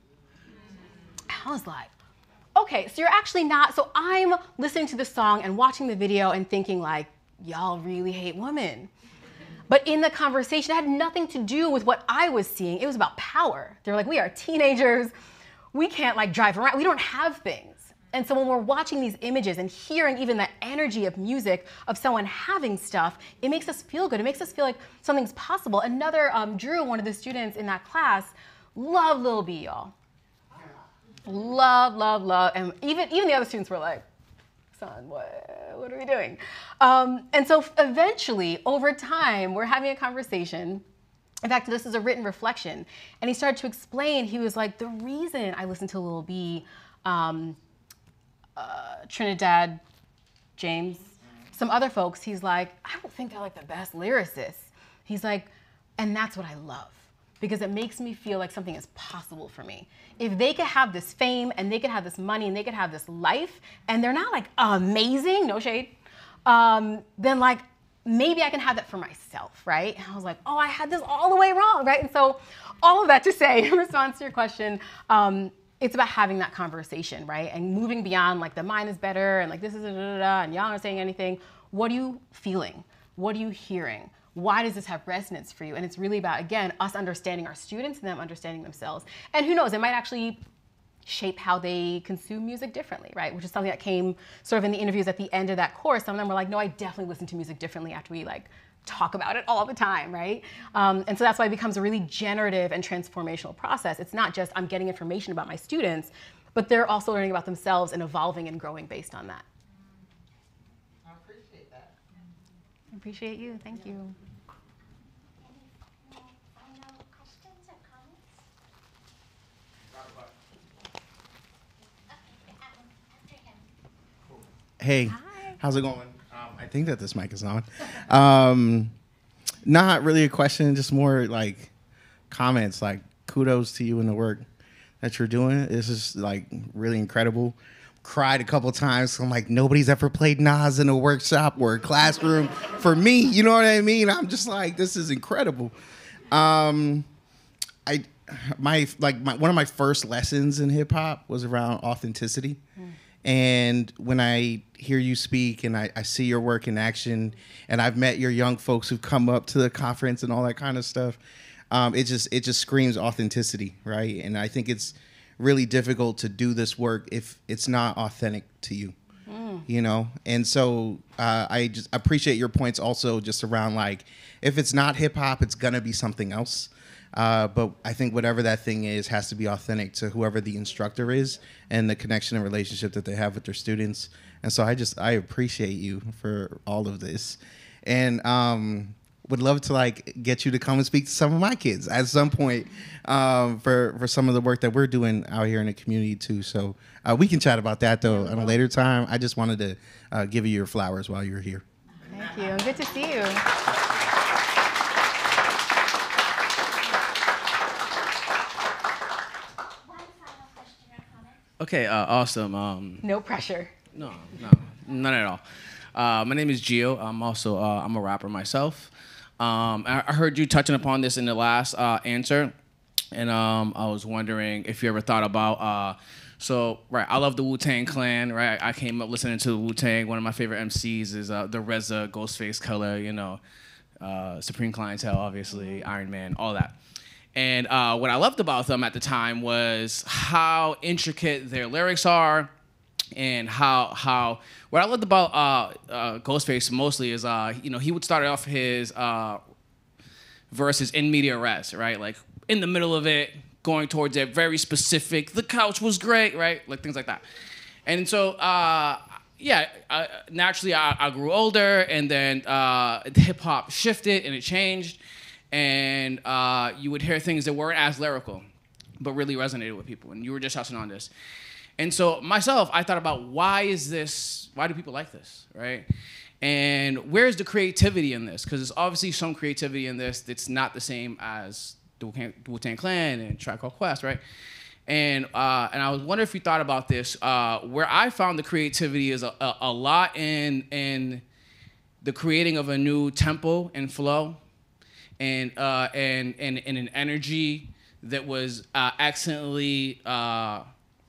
Speaker 4: I was like, okay, so you're actually not, so I'm listening to the song and watching the video and thinking like, y'all really hate women. But in the conversation, it had nothing to do with what I was seeing. It was about power. They're like, we are teenagers. We can't like drive around. We don't have things. And so when we're watching these images and hearing even the energy of music of someone having stuff, it makes us feel good. It makes us feel like something's possible. Another, um, Drew, one of the students in that class, loved Lil B, y'all. Love, love, love. And even, even the other students were like, son, what, what are we doing? Um, and so eventually, over time, we're having a conversation. In fact, this is a written reflection. And he started to explain, he was like, the reason I listened to Lil B, um, uh, Trinidad James some other folks, he's like, I don't think they're like the best lyricists. He's like, and that's what I love, because it makes me feel like something is possible for me. If they could have this fame and they could have this money and they could have this life and they're not like amazing, no shade, um, then like maybe I can have that for myself, right? And I was like, oh, I had this all the way wrong, right? And so all of that to say, in response to your question, um, it's about having that conversation, right? And moving beyond like the mine is better and like this is da, da, da, da, and y'all aren't saying anything. What are you feeling? What are you hearing? Why does this have resonance for you? And it's really about, again, us understanding our students and them understanding themselves. And who knows, it might actually shape how they consume music differently, right? Which is something that came sort of in the interviews at the end of that course. Some of them were like, no, I definitely listen to music differently after we like talk about it all the time, right? Um, and so that's why it becomes a really generative and transformational process. It's not just I'm getting information about my students, but they're also learning about themselves and evolving and growing based on that.
Speaker 12: I appreciate that.
Speaker 4: I appreciate you. Thank you.
Speaker 1: Any final questions or comments? Okay, um, after him.
Speaker 13: Hey,
Speaker 1: Hi.
Speaker 13: how's it going? Um, I think that this mic is on. Um, not really a question, just more like comments. Like, kudos to you and the work that you're doing. This is like really incredible. Cried a couple times. So I'm like, nobody's ever played Nas in a workshop or a classroom for me. You know what I mean? I'm just like, this is incredible. Um, I, my like my, one of my first lessons in hip hop was around authenticity. Mm. And when I hear you speak and I, I see your work in action, and I've met your young folks who've come up to the conference and all that kind of stuff, um, it just it just screams authenticity, right? And I think it's really difficult to do this work if it's not authentic to you, mm. you know? And so uh, I just appreciate your points also just around like, if it's not hip hop, it's gonna be something else. Uh, but I think whatever that thing is has to be authentic to whoever the instructor is and the connection and relationship that they have with their students. And so I just, I appreciate you for all of this. And um, would love to like get you to come and speak to some of my kids at some point um, for, for some of the work that we're doing out here in the community too. So uh, we can chat about that though at a later time. I just wanted to uh, give you your flowers while you're here.
Speaker 4: Thank you, and good to see you.
Speaker 14: Okay, uh, awesome. Um,
Speaker 4: no pressure.
Speaker 14: No, no, none at all. Uh, my name is Gio. I'm also uh, I'm a rapper myself. Um, I, I heard you touching upon this in the last uh, answer, and um, I was wondering if you ever thought about. Uh, so right, I love the Wu-Tang Clan. Right, I came up listening to the Wu-Tang. One of my favorite M Cs is uh, the Reza, Ghostface Killah. You know, uh, Supreme Clientele, obviously, Iron Man, all that. And uh, what I loved about them at the time was how intricate their lyrics are, and how how what I loved about uh, uh, Ghostface mostly is uh, you know, he would start off his uh, verses in media res, right, like in the middle of it, going towards it, very specific. The couch was great, right, like things like that. And so uh, yeah, I, naturally I, I grew older, and then uh, hip hop shifted and it changed. And uh, you would hear things that weren't as lyrical, but really resonated with people. And you were just touching on this. And so myself, I thought about why is this, why do people like this, right? And where's the creativity in this? Because there's obviously some creativity in this that's not the same as the Wu-Tang Clan and Tribe Called Quest, right? And uh, and I was wondering if you thought about this. Uh, where I found the creativity is a, a, a lot in, in the creating of a new tempo and flow. And, uh, and, and, and an energy that was uh, accidentally uh,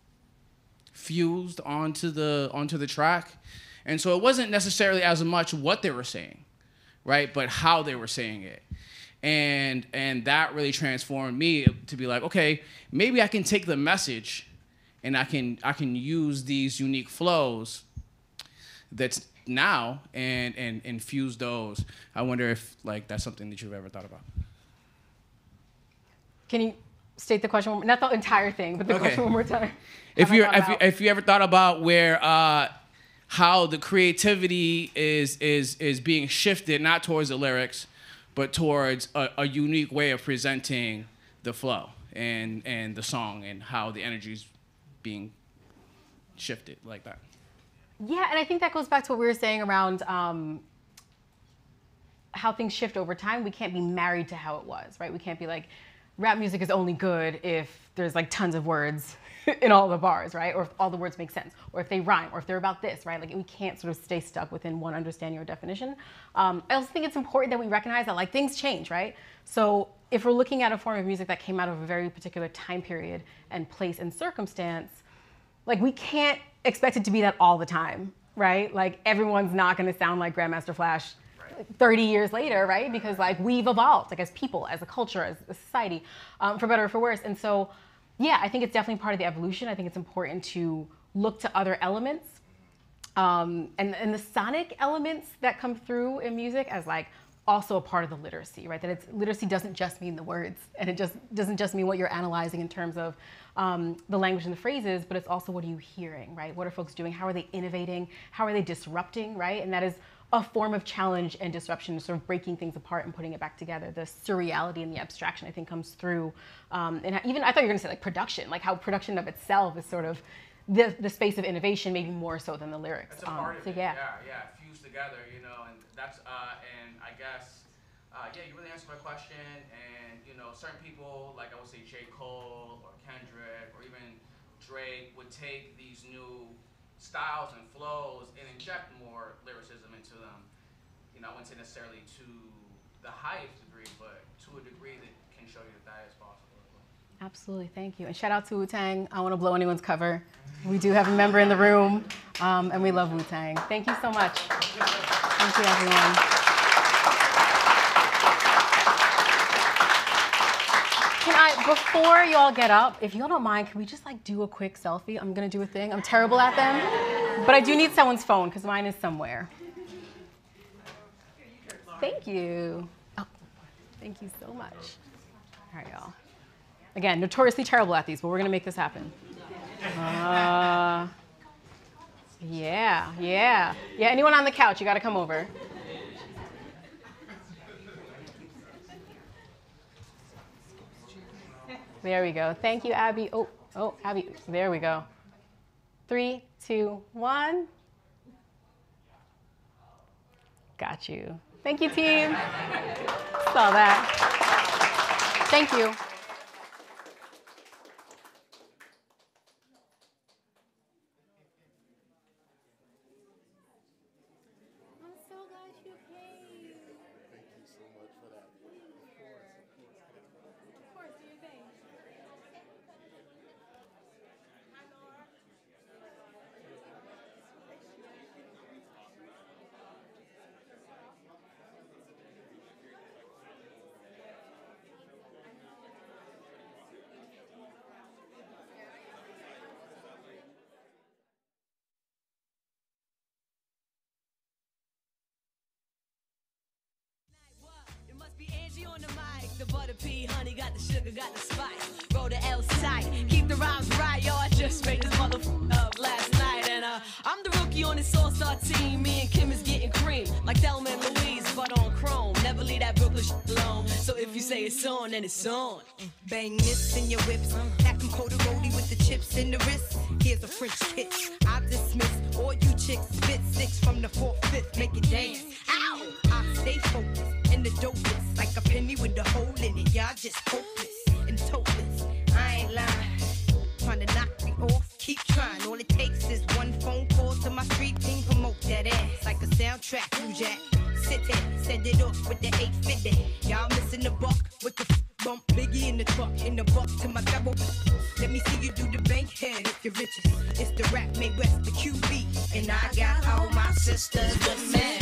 Speaker 14: fused onto the, onto the track. And so it wasn't necessarily as much what they were saying, right, but how they were saying it. And, and that really transformed me to be like, okay, maybe I can take the message and I can, I can use these unique flows that's now and, and infuse those. I wonder if like that's something that you've ever thought about.
Speaker 4: Can you state the question one more, not the entire thing, but the
Speaker 14: Okay.
Speaker 4: question one more time?
Speaker 14: If
Speaker 4: Have I
Speaker 14: you
Speaker 4: thought
Speaker 14: if you
Speaker 4: about-
Speaker 14: if you ever thought about where uh, how the creativity is is is being shifted not towards the lyrics, but towards a, a unique way of presenting the flow and and the song and how the energy is being shifted like that.
Speaker 4: Yeah, and I think that goes back to what we were saying around um, how things shift over time. We can't be married to how it was, right? We can't be like, rap music is only good if there's like tons of words in all the bars, right? Or if all the words make sense, or if they rhyme, or if they're about this, right? Like we can't sort of stay stuck within one understanding or definition. Um, I also think it's important that we recognize that like things change, right? So if we're looking at a form of music that came out of a very particular time period and place and circumstance, like we can't expect it to be that all the time, right? Like everyone's not gonna sound like Grandmaster Flash thirty years later, right? Because like we've evolved, like as people, as a culture, as a society, um, for better or for worse. And so, yeah, I think it's definitely part of the evolution. I think it's important to look to other elements um, and, and the sonic elements that come through in music as like also a part of the literacy, right? That it's, literacy doesn't just mean the words, and it just doesn't just mean what you're analyzing in terms of um, the language and the phrases, but it's also what are you hearing, right? What are folks doing? How are they innovating? How are they disrupting, right? And that is a form of challenge and disruption, sort of breaking things apart and putting it back together. The surreality and the abstraction, I think, comes through. Um, and even, I thought you were gonna say like production, like how production of itself is sort of the, the space of innovation, maybe more so than the lyrics.
Speaker 14: It's a part
Speaker 4: um,
Speaker 14: of
Speaker 4: so
Speaker 14: it,
Speaker 4: yeah.
Speaker 14: yeah, yeah, fused together, you know, and that's, uh, and I guess, uh, yeah, you really answered my question, and, you know, certain people, like I would say J. Cole, or Kendrick, or even Drake, would take these new styles and flows and inject more lyricism into them. You know, I wouldn't say necessarily to the highest degree, but to a degree that can show you that that is possible.
Speaker 4: Absolutely, thank you. And shout out to Wu-Tang. I don't want to blow anyone's cover. We do have a member in the room, um, and we love Wu-Tang. Thank you so much. Thank you, everyone. Can I, before you all get up, if y'all don't mind, can we just like do a quick selfie? I'm gonna do a thing. I'm terrible at them, but I do need someone's phone because mine is somewhere. Thank you. Oh, thank you so much. All right, y'all. Again, notoriously terrible at these, but we're gonna make this happen. Uh, yeah, yeah. Yeah, anyone on the couch, you gotta come over. There we go. Thank you, Abby. Oh, oh, Abby, there we go. Three, two, one. Got you. Thank you, team. Saw that. Thank you.
Speaker 6: On the mic, the butter pea, honey, got the sugar, got the spice. Roll the L tight, keep the rhymes right, yo. I just made this motherfucker up last night, and uh, I'm the rookie on this all-star team. Me and Kim is getting cream, like Thelma and Louise, but on chrome. Never leave that Brooklyn shit alone. So if you say it's on, then it's on. Bang this in your whips, pack them coated roadie with the chips in the wrist. Here's a French kiss. I dismiss all you chicks. Spit six from the fourth, fifth, make it dance. Ow! I stay focused. And the dopest, like a penny with a hole in it. Y'all just hopeless and topless. I ain't lying. Trying to knock me off, keep trying. All it takes is one phone call to my street team. Promote that ass like a soundtrack. You jack, sit there, send it off with the eight fifty. Y'all missing the buck with the f- bump. Biggie in the truck, in the buck to my double. Let me see you do the bank head if you're riches. It's the rap made west, the Q B. And I got all my sisters with me.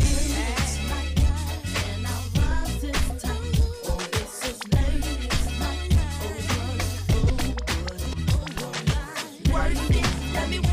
Speaker 6: Let me